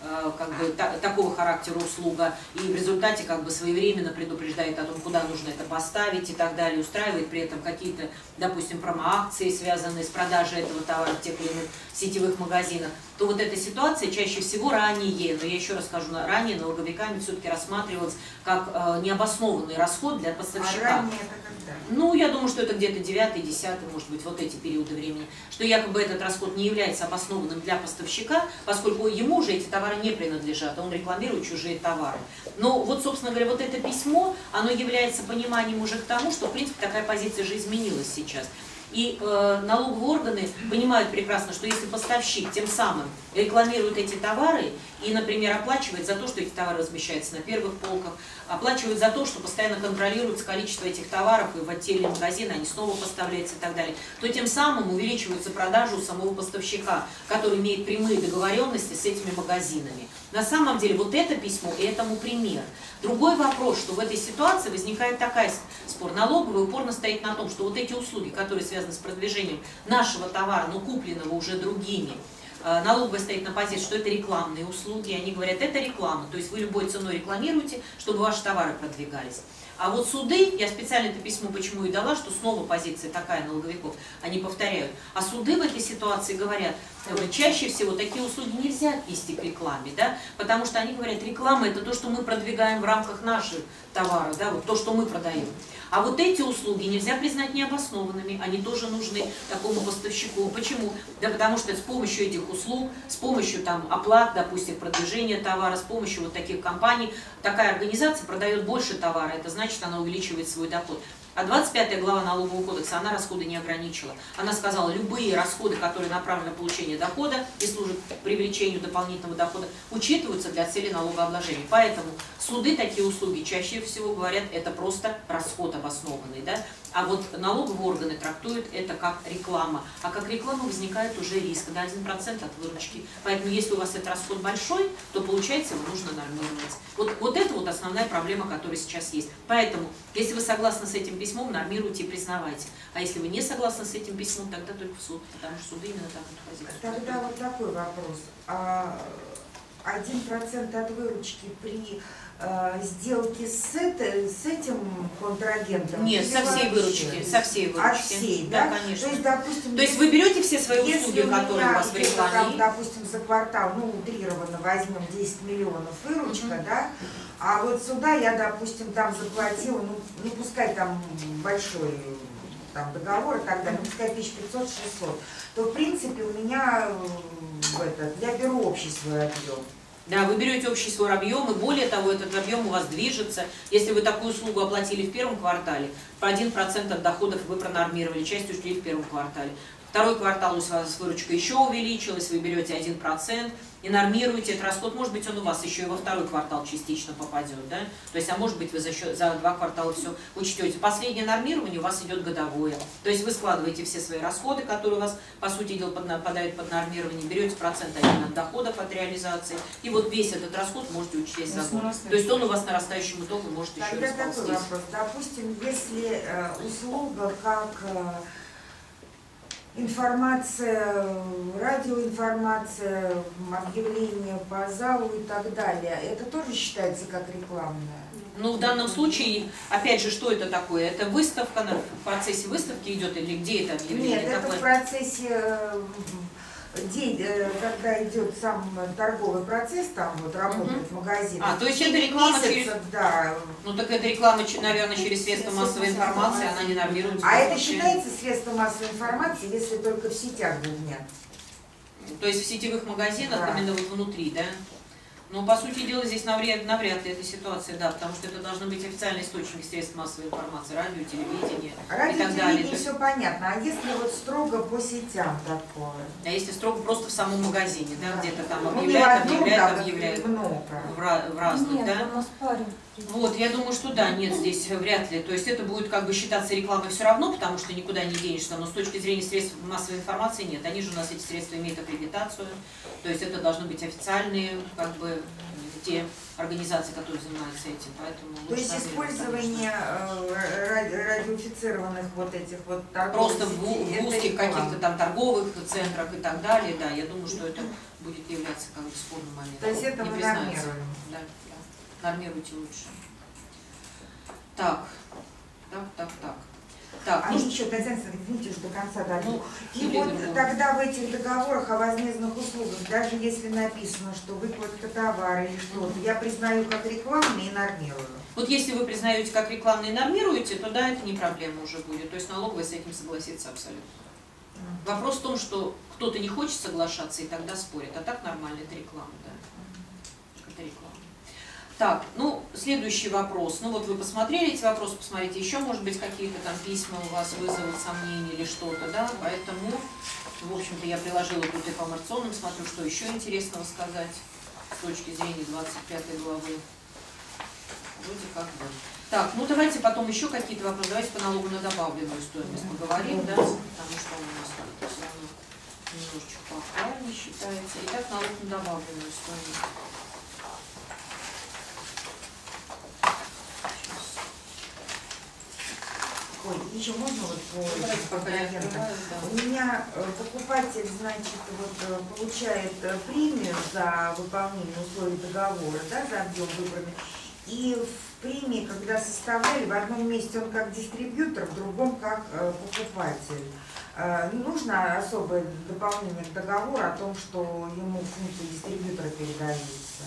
как бы та, такого характера услуга, и в результате как бы своевременно предупреждает о том, куда нужно это поставить и так далее, устраивает при этом какие-то, допустим, промоакции, связанные с продажей этого товара в тех или иных сетевых магазинах, то вот эта ситуация чаще всего ранее, но я еще раз скажу, ранее налоговиками все-таки рассматривалась как э, необоснованный расход для поставщика. А ранее это когда? Ну, я думаю, что это где-то девятый, десятый, может быть, вот эти периоды времени, что якобы этот расход не является обоснованным для поставщика, поскольку ему уже эти товары не принадлежат, а он рекламирует чужие товары. Но вот, собственно говоря, вот это письмо, оно является пониманием уже к тому, что, в принципе, такая позиция же изменилась сейчас. И э, налоговые органы понимают прекрасно, что если поставщик тем самым рекламирует эти товары и, например, оплачивает за то, что эти товары размещаются на первых полках, оплачивает за то, что постоянно контролируется количество этих товаров и в отдельные магазины они снова поставляются и так далее, то тем самым увеличивается продажа у самого поставщика, который имеет прямые договоренности с этими магазинами. На самом деле вот это письмо и этому пример. Другой вопрос, что в этой ситуации возникает такая спор. Налоговый упорно стоит на том, что вот эти услуги, которые связаны с продвижением нашего товара, но купленного уже другими, налоговая стоит на позиции, что это рекламные услуги. Они говорят, это реклама, то есть вы любой ценой рекламируете, чтобы ваши товары продвигались. А вот суды, я специально это письмо почему и дала, что снова позиция такая налоговиков, они повторяют. А суды в этой ситуации говорят, чаще всего такие услуги нельзя отнести к рекламе, да, потому что они говорят, реклама это то, что мы продвигаем в рамках наших товаров, да, вот то, что мы продаем. А вот эти услуги нельзя признать необоснованными, они тоже нужны такому поставщику. Почему? Да потому что с помощью этих услуг, с помощью там оплат, допустим, продвижения товара, с помощью вот таких компаний, такая организация продает больше товара, это значит, она увеличивает свой доход. А двадцать пятая глава налогового кодекса, она расходы не ограничила. Она сказала, любые расходы, которые направлены на получение дохода и служат привлечению дополнительного дохода, учитываются для цели налогообложения. Поэтому суды такие услуги чаще всего говорят, это просто расход обоснованный. Да? А вот налоговые органы трактуют это как реклама. А как реклама возникает уже риск, да, один процент от выручки. Поэтому если у вас этот расход большой, то получается его нужно нормировать. Вот, вот это вот основная проблема, которая сейчас есть. Поэтому, если вы согласны с этим письмом, нормируйте и признавайте. А если вы не согласны с этим письмом, тогда только в суд, потому что суды именно так эту позицию. Тогда вот такой вопрос. Один процент от выручки при э, сделке с, это, с этим контрагентом? Нет, со всей выручки. Со всей выручки. От всей, да? Да, конечно. То есть, допустим, То есть вы берете все свои если услуги, которые у вас в рекламе? Там, допустим, за квартал, ну, утрированно возьмем десять миллионов выручка, uh-huh. да? А вот сюда я, допустим, там заплатила, ну, ну пускай там большой там, договор и так далее, ну, пускай тысяча пятьсот — шестьсот, то, в принципе, у меня в этот, я беру общий свой объем. Да, вы берете общий свой объем, и более того, этот объем у вас движется. Если вы такую услугу оплатили в первом квартале, по один процент от доходов вы пронормировали, часть ушли в первом квартале. Второй квартал у вас выручка еще увеличилась, вы берете один процент и нормируете этот расход. Может быть, он у вас еще и во второй квартал частично попадет, да? То есть, а может быть, вы за, счет, за два квартала все учтете. Последнее нормирование у вас идет годовое. То есть, вы складываете все свои расходы, которые у вас, по сути дела, подпадают под нормирование, берете процент один от доходов от реализации, и вот весь этот расход можете учесть за год. То есть, он у вас нарастающим итогом может еще Тогда расползтись. такой вопрос. Допустим, если э, услуга как... Э, информация, радиоинформация, объявления по залу и так далее, это тоже считается как рекламная? Ну, в данном случае, опять же, что это такое? Это выставка, в процессе выставки идет или где это объявление? Нет, это такое? в процессе, день, когда идет сам торговый процесс, там вот работает угу. магазин. А, то есть это реклама месяцев, через... Да. Ну, так это реклама, наверное, через средства массовой информации, она не нормируется. А это считается средством массовой информации, если только в сетях двумя? То есть в сетевых магазинах, да. именно вот внутри, да? Ну, по сути дела, здесь навряд, навряд ли эта ситуация, да, потому что это должны быть официальные источники средств массовой информации, радио, телевидение радио, и так далее. Телевидение, все понятно, а если вот строго по сетям такое? А если строго просто в самом магазине, да, да. где-то там ну, объявляют, одну, объявляют, да, объявляют много. В, в разных, Нет, да? у нас парень. Вот, я думаю, что да, нет, здесь вряд ли. То есть это будет как бы считаться рекламой все равно, потому что никуда не денешься, но с точки зрения средств массовой информации нет. Они же у нас, эти средства, имеют аккредитацию, то есть это должны быть официальные, как бы, те организации, которые занимаются этим. Поэтому То есть лучше, использование э, ради, радиофицированных вот этих вот торговых просто в, сетей, в узких это каких-то там торговых центрах и так далее, да, я думаю, что это будет являться как бы спорным моментом. То есть это Не мы признается. нормируем. Да, да. Нормируйте лучше. Так, так, так, так. Так, А ну, еще, Татьяна, извините, уже до конца дойду. ну, И или вот другого. тогда в этих договорах о возмездных услугах, даже если написано, что выкладка товара или что-то, я признаю как рекламный и нормирую. Вот если вы признаете как рекламный и нормируете, то да, это не проблема уже будет. То есть налоговая с этим согласится абсолютно. Вопрос в том, что кто-то не хочет соглашаться и тогда спорит, а так нормально, это реклама, да. Это реклама. Так, ну, следующий вопрос. Ну вот вы посмотрели эти вопросы, посмотрите, еще, может быть, какие-то там письма у вас вызовут сомнения или что-то, да, поэтому, в общем-то, я приложила тут и по амортизационным, смотрю, что еще интересного сказать с точки зрения двадцать пятой главы. Вроде как бы. Так, ну давайте потом еще какие-то вопросы, давайте по налогу на добавленную стоимость поговорим, да, потому что он у нас тут все равно немножечко поакtuальнее считается. Итак, налог на добавленную стоимость. Ой, еще можно вот по Давайте, пока я контрагентам? открываю, да. У меня э, покупатель, значит, вот э, получает э, премию за выполнение условий договора, да, за объем выбранный. И в премии, когда составляли, в одном месте он как дистрибьютор, в другом как э, покупатель. Э, нужно особое дополнение к договору о том, что ему функция дистрибьютора передается?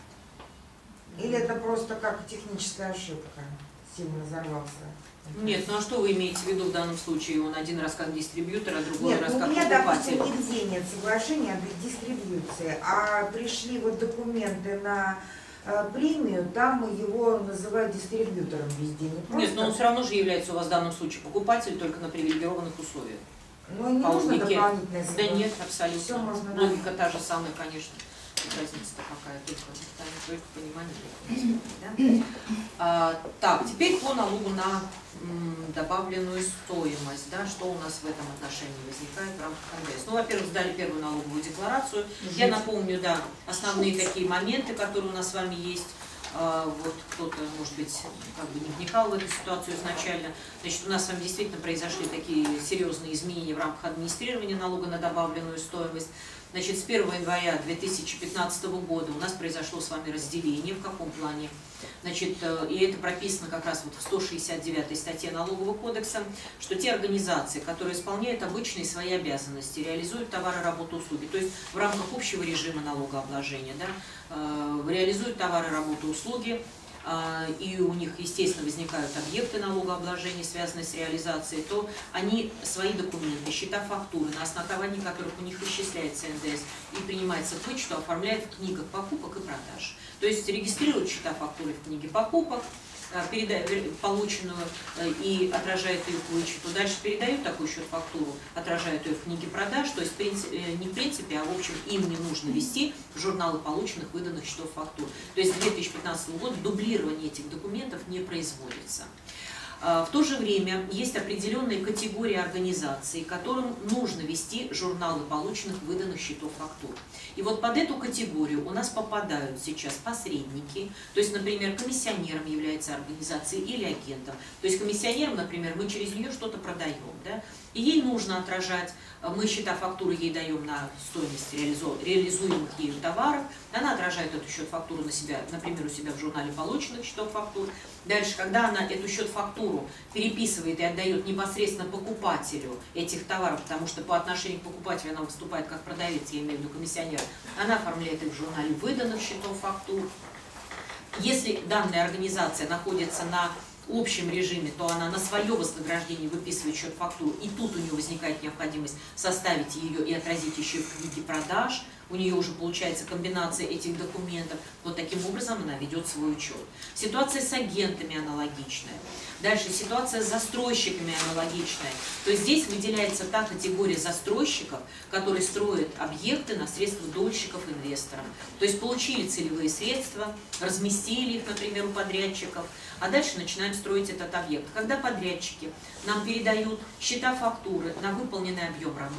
Или это просто как техническая ошибка? Сильно взорвался. Нет, ну а что вы имеете в виду в данном случае? Он один раз как дистрибьютор, а другой Нет, раз ну, как у меня, покупатель. допустим, нигде нет соглашения о дистрибьюции, а пришли вот документы на э, премию, там его называют дистрибьютором везде. Не просто... Нет, но он все равно же является у вас в данном случае покупатель, только на привилегированных условиях. Ну, не По нужно логике. дополнительное Да соглашение. нет, абсолютно. Всё можно Логика та же самая, конечно. Разница-то какая, только, только понимание. Да? А, так, теперь по налогу на м, добавленную стоимость. Да, что у нас в этом отношении возникает в рамках эн дэ эс? Ну, во-первых, сдали первую налоговую декларацию. Я напомню, да, основные такие моменты, которые у нас с вами есть. А, вот кто-то, может быть, как бы не вникал в эту ситуацию изначально. Значит, у нас с вами действительно произошли такие серьезные изменения в рамках администрирования налога на добавленную стоимость. Значит, с первого января две тысячи пятнадцатого года у нас произошло с вами разделение. В каком плане? Значит, и это прописано как раз вот в сто шестьдесят девятой статье Налогового кодекса, что те организации, которые исполняют обычные свои обязанности, реализуют товары, работу, услуги, то есть в рамках общего режима налогообложения, да, реализуют товары, работу, услуги, и у них, естественно, возникают объекты налогообложения, связанные с реализацией, то они свои документы, счета, фактуры, на основании которых у них исчисляется эн дэ эс и принимается в вычету, оформляют в книгах покупок и продаж. То есть регистрируют счета, фактуры в книге покупок, передают полученную и отражают ее к вычету. Дальше передают такой счет, фактуру, отражают ее в книге продаж. То есть не в принципе, а в общем им не нужно вести журналы полученных, выданных счетов, фактур. То есть с две тысячи пятнадцатого года дублирование этих документов не производится. В то же время есть определенные категории организаций, которым нужно вести журналы полученных, выданных счетов, фактур. И вот под эту категорию у нас попадают сейчас посредники, то есть, например, комиссионером является организация или агентом. То есть комиссионером, например, мы через нее что-то продаем, да, и ей нужно отражать, мы счета, фактуры ей даем на стоимость реализуемых ею товаров, она отражает эту счет, фактуру на себя, например, у себя в журнале полученных счетов, фактур. Дальше, когда она эту счет, фактуру переписывает и отдает непосредственно покупателю этих товаров, потому что по отношению к покупателю она выступает как продавец, я имею в виду комиссионер, она оформляет их в журнале выданных счетов, фактур. Если данная организация находится на общем режиме, то она на свое вознаграждение выписывает счет, фактуру, и тут у нее возникает необходимость составить ее и отразить еще в книге продаж. У нее уже получается комбинация этих документов. Вот таким образом она ведет свой учет. Ситуация с агентами аналогичная. Дальше ситуация с застройщиками аналогичная. То есть здесь выделяется та категория застройщиков, которые строят объекты на средства дольщиков, инвесторов. То есть получили целевые средства, разместили их, например, у подрядчиков, а дальше начинаем строить этот объект. Когда подрядчики нам передают счета, фактуры на выполненный объем работ,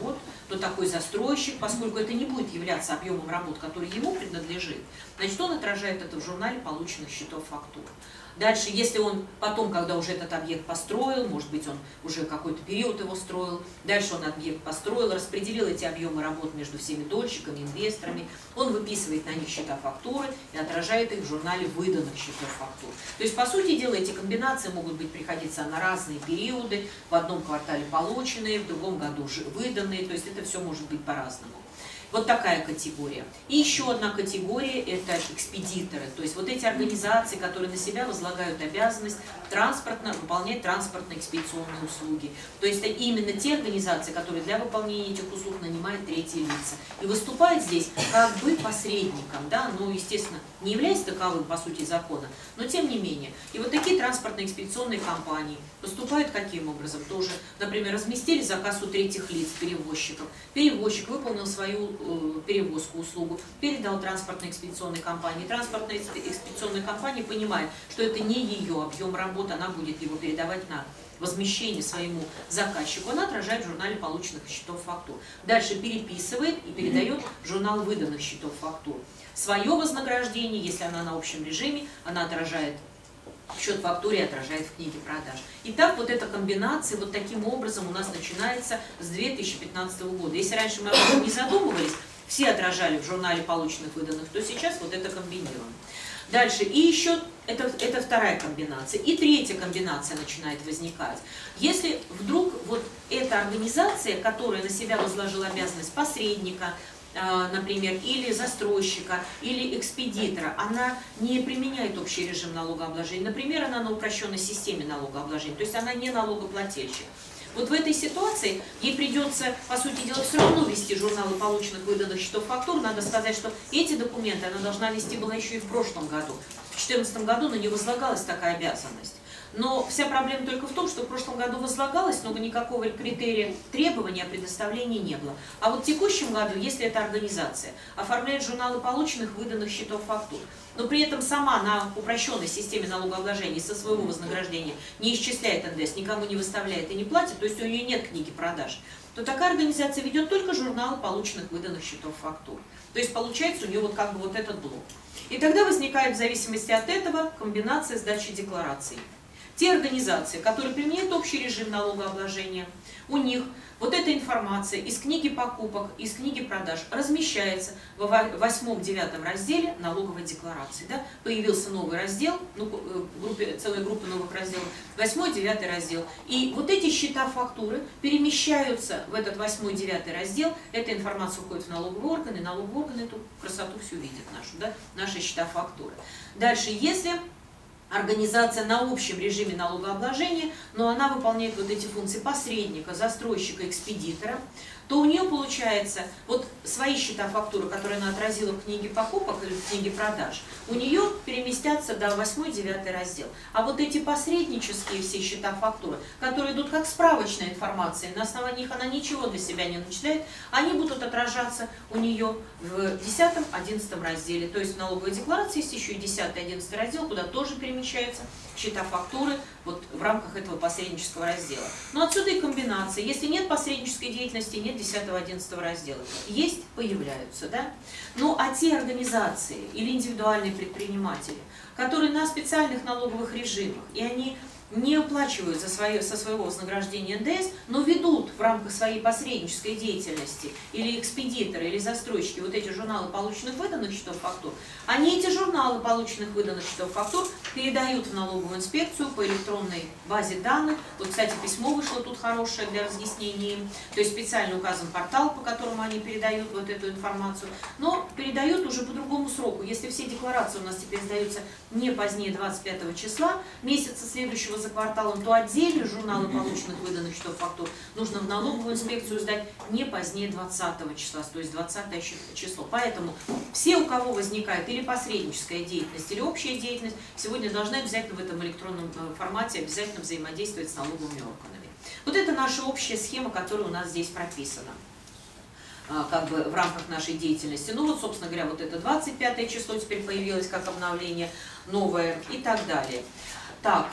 то такой застройщик, поскольку это не будет являться объемом работ, который ему принадлежит, значит, он отражает это в журнале полученных счетов фактур. Дальше, если он потом, когда уже этот объект построил, может быть, он уже какой-то период его строил, дальше он объект построил, распределил эти объемы работ между всеми дольщиками, инвесторами, он выписывает на них счета фактуры и отражает их в журнале выданных счетов фактур. То есть, по сути дела, эти комбинации могут быть приходиться на разные периоды, в одном квартале полученные, в другом году уже выданные, то есть это все может быть по-разному. Вот такая категория. И еще одна категория – это экспедиторы. То есть вот эти организации, которые на себя возлагают обязанность транспортно, выполнять транспортно-экспедиционные услуги. То есть это именно те организации, которые для выполнения этих услуг нанимают третьи лица. И выступают здесь как бы посредником, да, ну, естественно, не являясь таковым по сути закона, но тем не менее. И вот такие транспортно-экспедиционные компании поступают каким образом? Тоже, например, разместили заказ у третьих лиц, перевозчиков. Перевозчик выполнил свою перевозку, услугу, передал транспортно-экспедиционной компании. Транспортная экспедиционная компания понимает, что это не ее объем работы, она будет его передавать на возмещение своему заказчику. Она отражает в журнале полученных счетов фактур. Дальше переписывает и передает в журнал выданных счетов фактур. Свое вознаграждение, если она на общем режиме, она отражает счет фактуре, отражает в книге продаж. Итак, вот эта комбинация вот таким образом у нас начинается с две тысячи пятнадцатого года. Если раньше мы об этом не задумывались, все отражали в журнале полученных выданных, то сейчас вот это комбинировано. Дальше, и еще, это, это вторая комбинация. И третья комбинация начинает возникать. Если вдруг вот эта организация, которая на себя возложила обязанность посредника, например, или застройщика, или экспедитора, она не применяет общий режим налогообложения. Например, она на упрощенной системе налогообложения, то есть она не налогоплательщик. Вот в этой ситуации ей придется, по сути дела, все равно вести журналы полученных выданных счетов фактур. Надо сказать, что эти документы она должна вести была еще и в прошлом году. В две тысячи четырнадцатом году на нее возлагалась такая обязанность. Но вся проблема только в том, что в прошлом году возлагалось, но никакого критерия требования о предоставлении не было. А вот в текущем году, если эта организация оформляет журналы полученных выданных счетов фактур, но при этом сама на упрощенной системе налогообложения со своего вознаграждения не исчисляет эн дэ эс, никому не выставляет и не платит, то есть у нее нет книги продаж, то такая организация ведет только журналы полученных выданных счетов фактур. То есть получается у нее вот как бы вот этот блок. И тогда возникает в зависимости от этого комбинация сдачи деклараций. Те организации, которые применяют общий режим налогообложения, у них вот эта информация из книги покупок, из книги продаж размещается в восьмом-девятом разделе налоговой декларации. Да? Появился новый раздел, ну, группе, целая группа новых разделов, восьмой-девятый раздел. И вот эти счета фактуры перемещаются в этот восьмой-девятый раздел, эта информация уходит в налоговые органы, и налоговые органы эту красоту всю видят нашу, да? Наши счета фактуры. Дальше, если организация на общем режиме налогообложения, но она выполняет вот эти функции посредника, застройщика, экспедитора, то у нее получается вот свои счета фактуры, которые она отразила в книге покупок или в книге продаж, у нее переместятся до восьмой-девятый раздел. А вот эти посреднические все счета фактуры, которые идут как справочная информация, на основании них она ничего для себя не начисляет, они будут отражаться у нее в десятом-одиннадцатом разделе. То есть в налоговой декларации есть еще и десятый-одиннадцатый раздел, куда тоже перемещаются счета фактуры вот в рамках этого посреднического раздела. Но отсюда и комбинация. Если нет посреднической деятельности, нет десятого-одиннадцатого раздела. Есть, появляются, да? Ну, а те организации или индивидуальные предприниматели, которые на специальных налоговых режимах, и они не уплачивают за свое, со своего вознаграждения эн дэ эс, но ведут в рамках своей посреднической деятельности или экспедиторы, или застройщики вот эти журналы полученных выданных счетов фактур, они эти журналы полученных выданных счетов фактур передают в налоговую инспекцию по электронной базе данных. Вот, кстати, письмо вышло тут хорошее для разъяснения им, то есть специально указан портал, по которому они передают вот эту информацию, но передают уже по другому сроку. Если все декларации у нас теперь сдаются не позднее двадцать пятого числа месяца следующего за кварталом, то отдельно журналы полученных выданных счетов фактур нужно в налоговую инспекцию сдать не позднее двадцатого числа, то есть двадцатое число. Поэтому все, у кого возникает или посредническая деятельность, или общая деятельность, сегодня должны обязательно в этом электронном формате обязательно взаимодействовать с налоговыми органами. Вот это наша общая схема, которая у нас здесь прописана как бы в рамках нашей деятельности. Ну вот, собственно говоря, вот это двадцать пятое число теперь появилось как обновление новое и так далее. Так,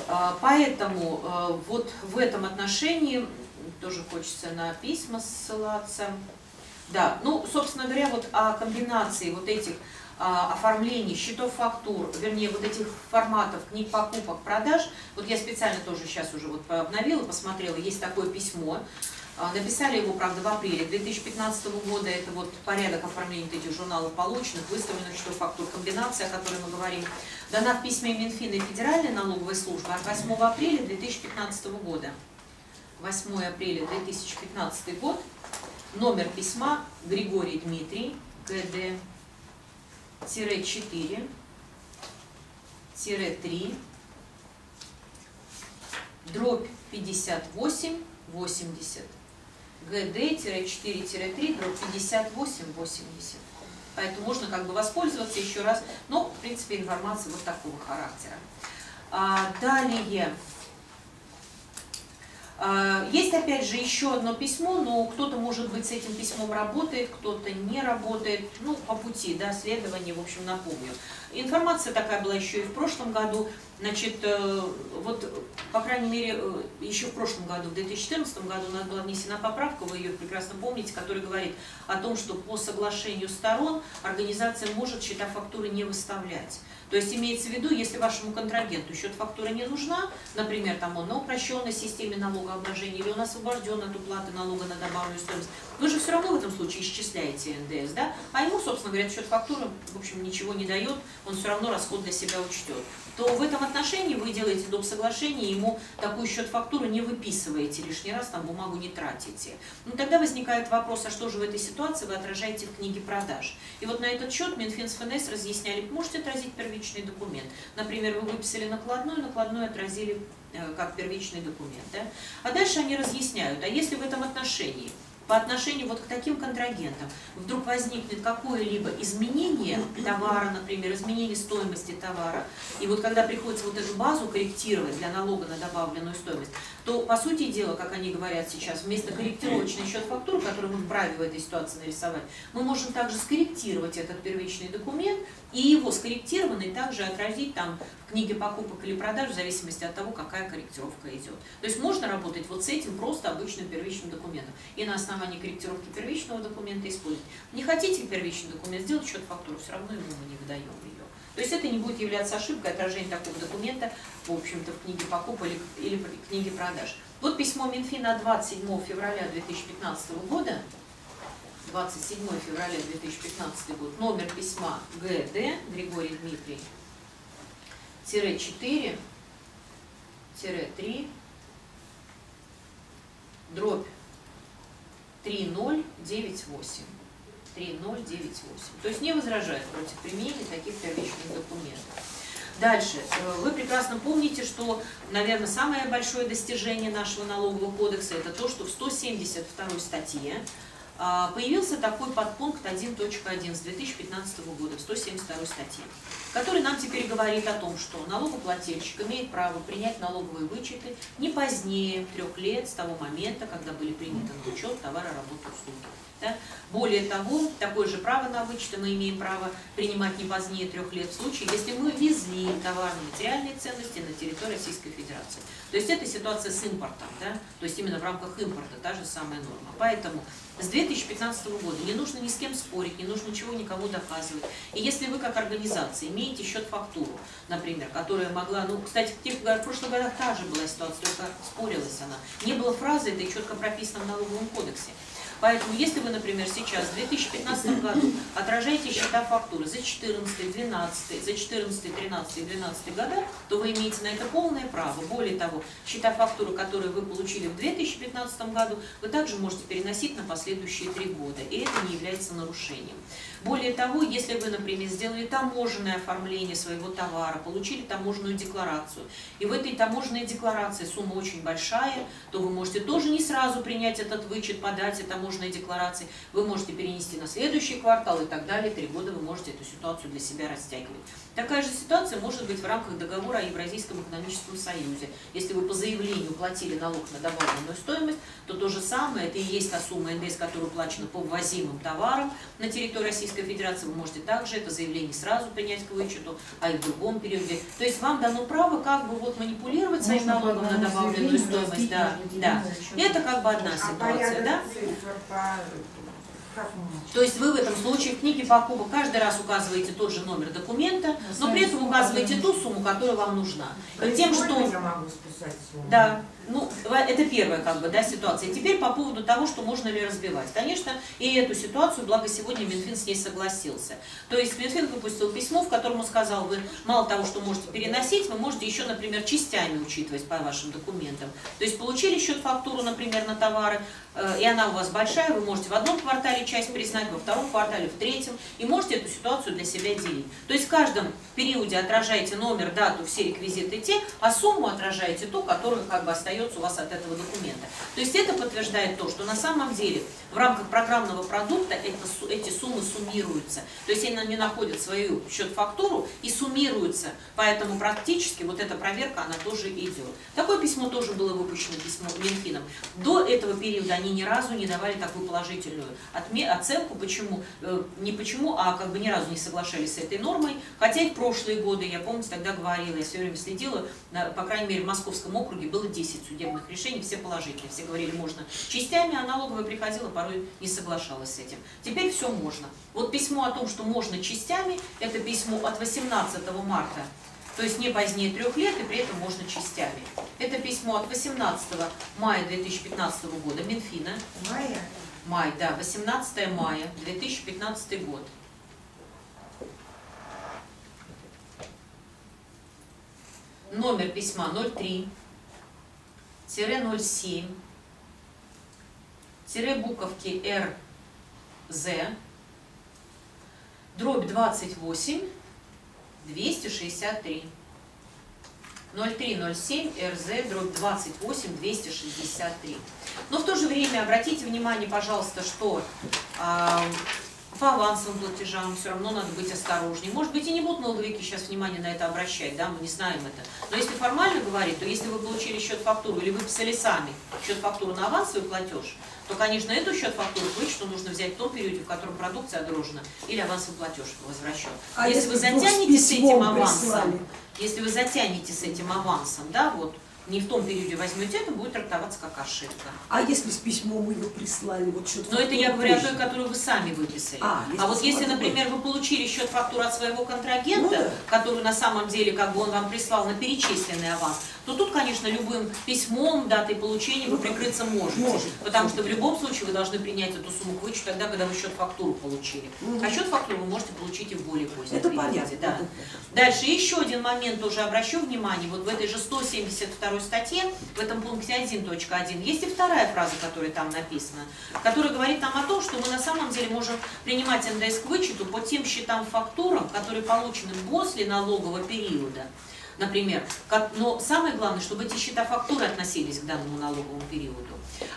поэтому вот в этом отношении тоже хочется на письма ссылаться. Да, ну, собственно говоря, вот о комбинации вот этих а, оформлений счетов фактур, вернее, вот этих форматов книг покупок, продаж, вот я специально тоже сейчас уже вот обновила, посмотрела, есть такое письмо. Написали его, правда, в апреле две тысячи пятнадцатого года. Это вот порядок оформления этих журналов полученных, выставленных счетов фактур, комбинация, о которой мы говорим. Дана в письме Минфина и Федеральной налоговой службы от восьмого апреля две тысячи пятнадцатого года. восьмое апреля две тысячи пятнадцатый год. Номер письма Григорий Дмитрий, ГД, четыре, три, дробь пятьдесят восемь восемьдесят. ГД четыре три, дробь пятьдесят восемь восемьдесят. Поэтому можно как бы воспользоваться еще раз. Но, в принципе, информация вот такого характера. А, далее. А, есть, опять же, еще одно письмо, но кто-то, может быть, с этим письмом работает, кто-то не работает. Ну, по пути, да, следования, в общем, напомню. Информация такая была еще и в прошлом году. Значит, вот, по крайней мере, еще в прошлом году, в две тысячи четырнадцатом году у нас была внесена поправка, вы ее прекрасно помните, которая говорит о том, что по соглашению сторон организация может счета фактуры не выставлять. То есть имеется в виду, если вашему контрагенту счет фактуры не нужна, например, там он на упрощенной системе налогообложения или он освобожден от уплаты налога на добавленную стоимость, вы же все равно в этом случае исчисляете эн дэ эс, да? А ему, собственно говоря, счет фактуры, в общем, ничего не дает, он все равно расход для себя учтет. То в этом отношении вы делаете доп. Соглашение, ему такой счет фактуры не выписываете, лишний раз там бумагу не тратите. Ну тогда возникает вопрос, а что же в этой ситуации вы отражаете в книге продаж? И вот на этот счет Минфин с эф эн эс разъясняли, можете отразить первичный документ. Например, вы выписали накладной, накладной отразили э, как первичный документ. Да? А дальше они разъясняют, а если в этом отношении, по отношению вот к таким контрагентам вдруг возникнет какое-либо изменение товара, например, изменение стоимости товара, и вот когда приходится вот эту базу корректировать для налога на добавленную стоимость, то, по сути дела, как они говорят сейчас, вместо корректировочный счет фактуры, который мы вправе в этой ситуации нарисовать, мы можем также скорректировать этот первичный документ и его скорректированный также отразить там в книге покупок или продаж, в зависимости от того, какая корректировка идет. То есть можно работать вот с этим просто обычным первичным документом и на основании корректировки первичного документа использовать. Не хотите первичный документ сделать счет фактуры, все равно ему мы не выдаем ее. То есть это не будет являться ошибкой отражения такого документа, в общем-то, в книге покупок или, или в книге продаж. Вот письмо Минфина от двадцать седьмого февраля две тысячи пятнадцатого года, двадцать седьмого февраля две тысячи пятнадцатого год, номер письма ГД, Григорий Дмитрий, четыре, три, дробь три ноль девять восемь. три ноль девять восемь. То есть не возражает против применения таких первичных документов. Дальше. Вы прекрасно помните, что, наверное, самое большое достижение нашего налогового кодекса это то, что в сто семьдесят второй статье появился такой подпункт один точка один с две тысячи пятнадцатого года в сто семьдесят второй статье, который нам теперь говорит о том, что налогоплательщик имеет право принять налоговые вычеты не позднее трех лет с того момента, когда были приняты на учет товары, работы, услуги. Да? Более того, такое же право на вычеты мы имеем право принимать не позднее трех лет в случае, если мы везли товарно-материальные ценности на территорию Российской Федерации. То есть это ситуация с импортом, да? То есть именно в рамках импорта та же самая норма. Поэтому с две тысячи пятнадцатого года не нужно ни с кем спорить, не нужно ничего никому доказывать. И если вы как организация имеете счет-фактуру, например, которая могла, ну, кстати, в, тех, в прошлых годах та же была ситуация, только спорилась она. Не было фразы, это и четко прописано в налоговом кодексе. Поэтому, если вы, например, сейчас, в две тысячи пятнадцатом году, отражаете счета фактуры за четырнадцатый, двенадцатый, за четырнадцатый, тринадцатый и двенадцатый года, то вы имеете на это полное право. Более того, счета фактуры, которые вы получили в две тысячи пятнадцатом году, вы также можете переносить на последующие три года, и это не является нарушением. Более того, если вы, например, сделали таможенное оформление своего товара, получили таможенную декларацию, и в этой таможенной декларации сумма очень большая, то вы можете тоже не сразу принять этот вычет, подать таможенной декларации, вы можете перенести на следующий квартал и так далее, три года вы можете эту ситуацию для себя растягивать. Такая же ситуация может быть в рамках договора о Евразийском экономическом союзе. Если вы по заявлению платили налог на добавленную стоимость, то то же самое, это и есть та сумма эн дэ эс, которая уплачена по ввозимым товарам на территорию Российской Федерации, вы можете также это заявление сразу принять к вычету, а и в другом периоде. То есть вам дано право как бы вот манипулировать своим налогом на добавленную стоимость. Да, да. Это как бы одна ситуация, да? Как иначе? То есть вы в этом случае в книге покупок каждый раз указываете тот же номер документа, но при этом указываете ту сумму, которая вам нужна. И тем, что... я могу списать сумму? Да, ну, это первая как бы, да, ситуация. Теперь по поводу того, что можно ли разбивать. Конечно, и эту ситуацию, благо сегодня Минфин с ней согласился. То есть Минфин выпустил письмо, в котором он сказал, вы мало того, что можете переносить, вы можете еще, например, частями учитывать по вашим документам. То есть получили счет-фактуру, например, на товары, э, и она у вас большая, вы можете в одном квартале часть признать, во втором квартале, в третьем, и можете эту ситуацию для себя делить. То есть в каждом периоде отражаете номер, дату, все реквизиты те, а сумму отражаете ту, которая как бы остается у вас от этого документа. То есть это подтверждает то, что на самом деле в рамках программного продукта это, эти суммы суммируются. То есть они находят свою счет-фактуру и суммируются. Поэтому практически вот эта проверка, она тоже идет. Такое письмо тоже было выпущено, письмо Минфином. До этого периода они ни разу не давали такую положительную оценку. Почему? Не почему, а как бы ни разу не соглашались с этой нормой. Хотя и в прошлые годы, я помню, тогда говорила, я все время следила, по крайней мере в Московском округе было десять судебных решений, все положительные. Все говорили, можно частями, а налоговая приходила, порой не соглашалась с этим. Теперь все можно. Вот письмо о том, что можно частями, это письмо от восемнадцатого марта, то есть не позднее трех лет, и при этом можно частями. Это письмо от восемнадцатого мая две тысячи пятнадцатого года Минфина. Майя? Май, да, восемнадцатое мая две тысячи пятнадцатый год. Номер письма ноль три ноль семь буковки эр зэ дробь двадцать восемь двести шестьдесят три. ноль три ноль семь эр зэ дробь двадцать восемь двести шестьдесят три. Но в то же время обратите внимание, пожалуйста, что э, по авансовым платежам все равно надо быть осторожнее. Может быть, и не будут налоговики сейчас внимание на это обращать, да, мы не знаем это. Но если формально говорить, то если вы получили счет-фактуру или выписали сами счет-фактуру на авансовый платеж, то, конечно, эту счет-фактуру к вычету нужно взять в том периоде, в котором продукция отгружена, или авансовый платеж возвращен. А если, если вы затянете с этим авансом, прислали? если вы затянете с этим авансом, да, вот, не в том периоде возьмете, это будет трактоваться как ошибка. А если с письмом ее прислали? Вот счет Но это я говорю о той, которую вы сами выписали. А, а вот если, например, вы получили счет-фактуру от своего контрагента, ну, да. которую на самом деле как бы он вам прислал на перечисленный аванс, то тут, конечно, любым письмом, датой получения вы прикрыться можете. Может. Потому что в любом случае вы должны принять эту сумму к вычету тогда, когда вы счет-фактуру получили. Угу. А счет-фактуру вы можете получить и в более позднем Это периоде. понятно. Да. Дальше еще один момент тоже обращу внимание. Вот в этой же сто семьдесят второй статье, в этом пункте один точка один, есть и вторая фраза, которая там написана, которая говорит нам о том, что мы на самом деле можем принимать эн дэ эс к вычету по тем счетам-фактурам, которые получены после налогового периода. Например, но самое главное, чтобы эти счета-фактуры относились к данному налоговому периоду.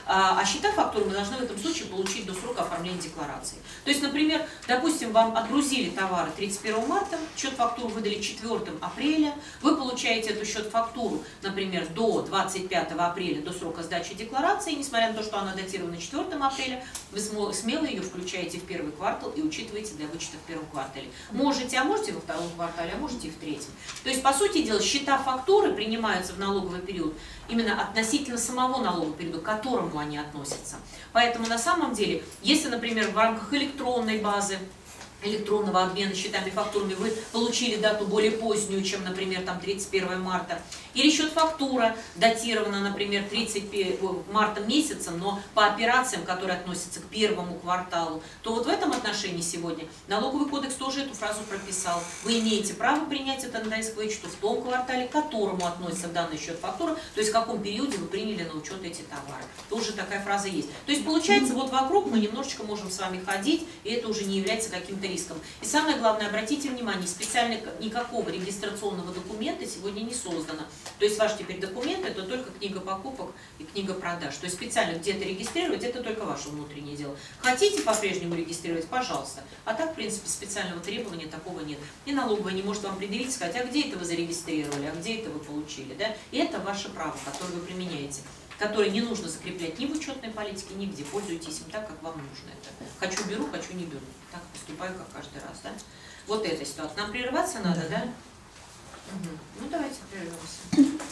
А счета-фактуры мы должны в этом случае получить до срока оформления декларации. То есть, например, допустим, вам отгрузили товары тридцать первого марта, счет-фактуру выдали четвёртого апреля, вы получаете эту счет-фактуру, например, до двадцать пятого апреля, до срока сдачи декларации, несмотря на то, что она датирована четвёртого апреля, вы смело ее включаете в первый квартал и учитываете для вычета в первом квартале. Можете, а можете во втором квартале, а можете и в третьем. То есть, по сути дела, счета-фактуры принимаются в налоговый период именно относительно самого налогового периода, к которому они относятся. Поэтому на самом деле, если, например, в рамках электронной базы, электронного обмена счетами фактурами вы получили дату более позднюю, чем, например, там тридцать первого марта, или счет-фактура датирована, например, тридцатого марта месяцем, но по операциям, которые относятся к первому кварталу, то вот в этом отношении сегодня налоговый кодекс тоже эту фразу прописал. Вы имеете право принять это эн дэ эс к вычету в том квартале, к которому относится данный счет-фактура, то есть в каком периоде вы приняли на учет эти товары. Тоже такая фраза есть. То есть получается, вот вокруг мы немножечко можем с вами ходить, и это уже не является каким-то риском. И самое главное, обратите внимание, специально никакого регистрационного документа сегодня не создано. То есть ваш теперь документ это только книга покупок и книга продаж. То есть специально где-то регистрировать это только ваше внутреннее дело. Хотите по-прежнему регистрировать, пожалуйста. А так, в принципе, специального требования такого нет. И налоговая не может вам предъявить, сказать, а где это вы зарегистрировали, а где это вы получили. Да? И это ваше право, которое вы применяете, которое не нужно закреплять ни в учетной политике, нигде. Пользуйтесь им так, как вам нужно это. Хочу беру, хочу не беру. Так поступаю, как каждый раз. Да? Вот эта ситуация. Нам прерываться надо, да? Угу. Ну давайте прервемся.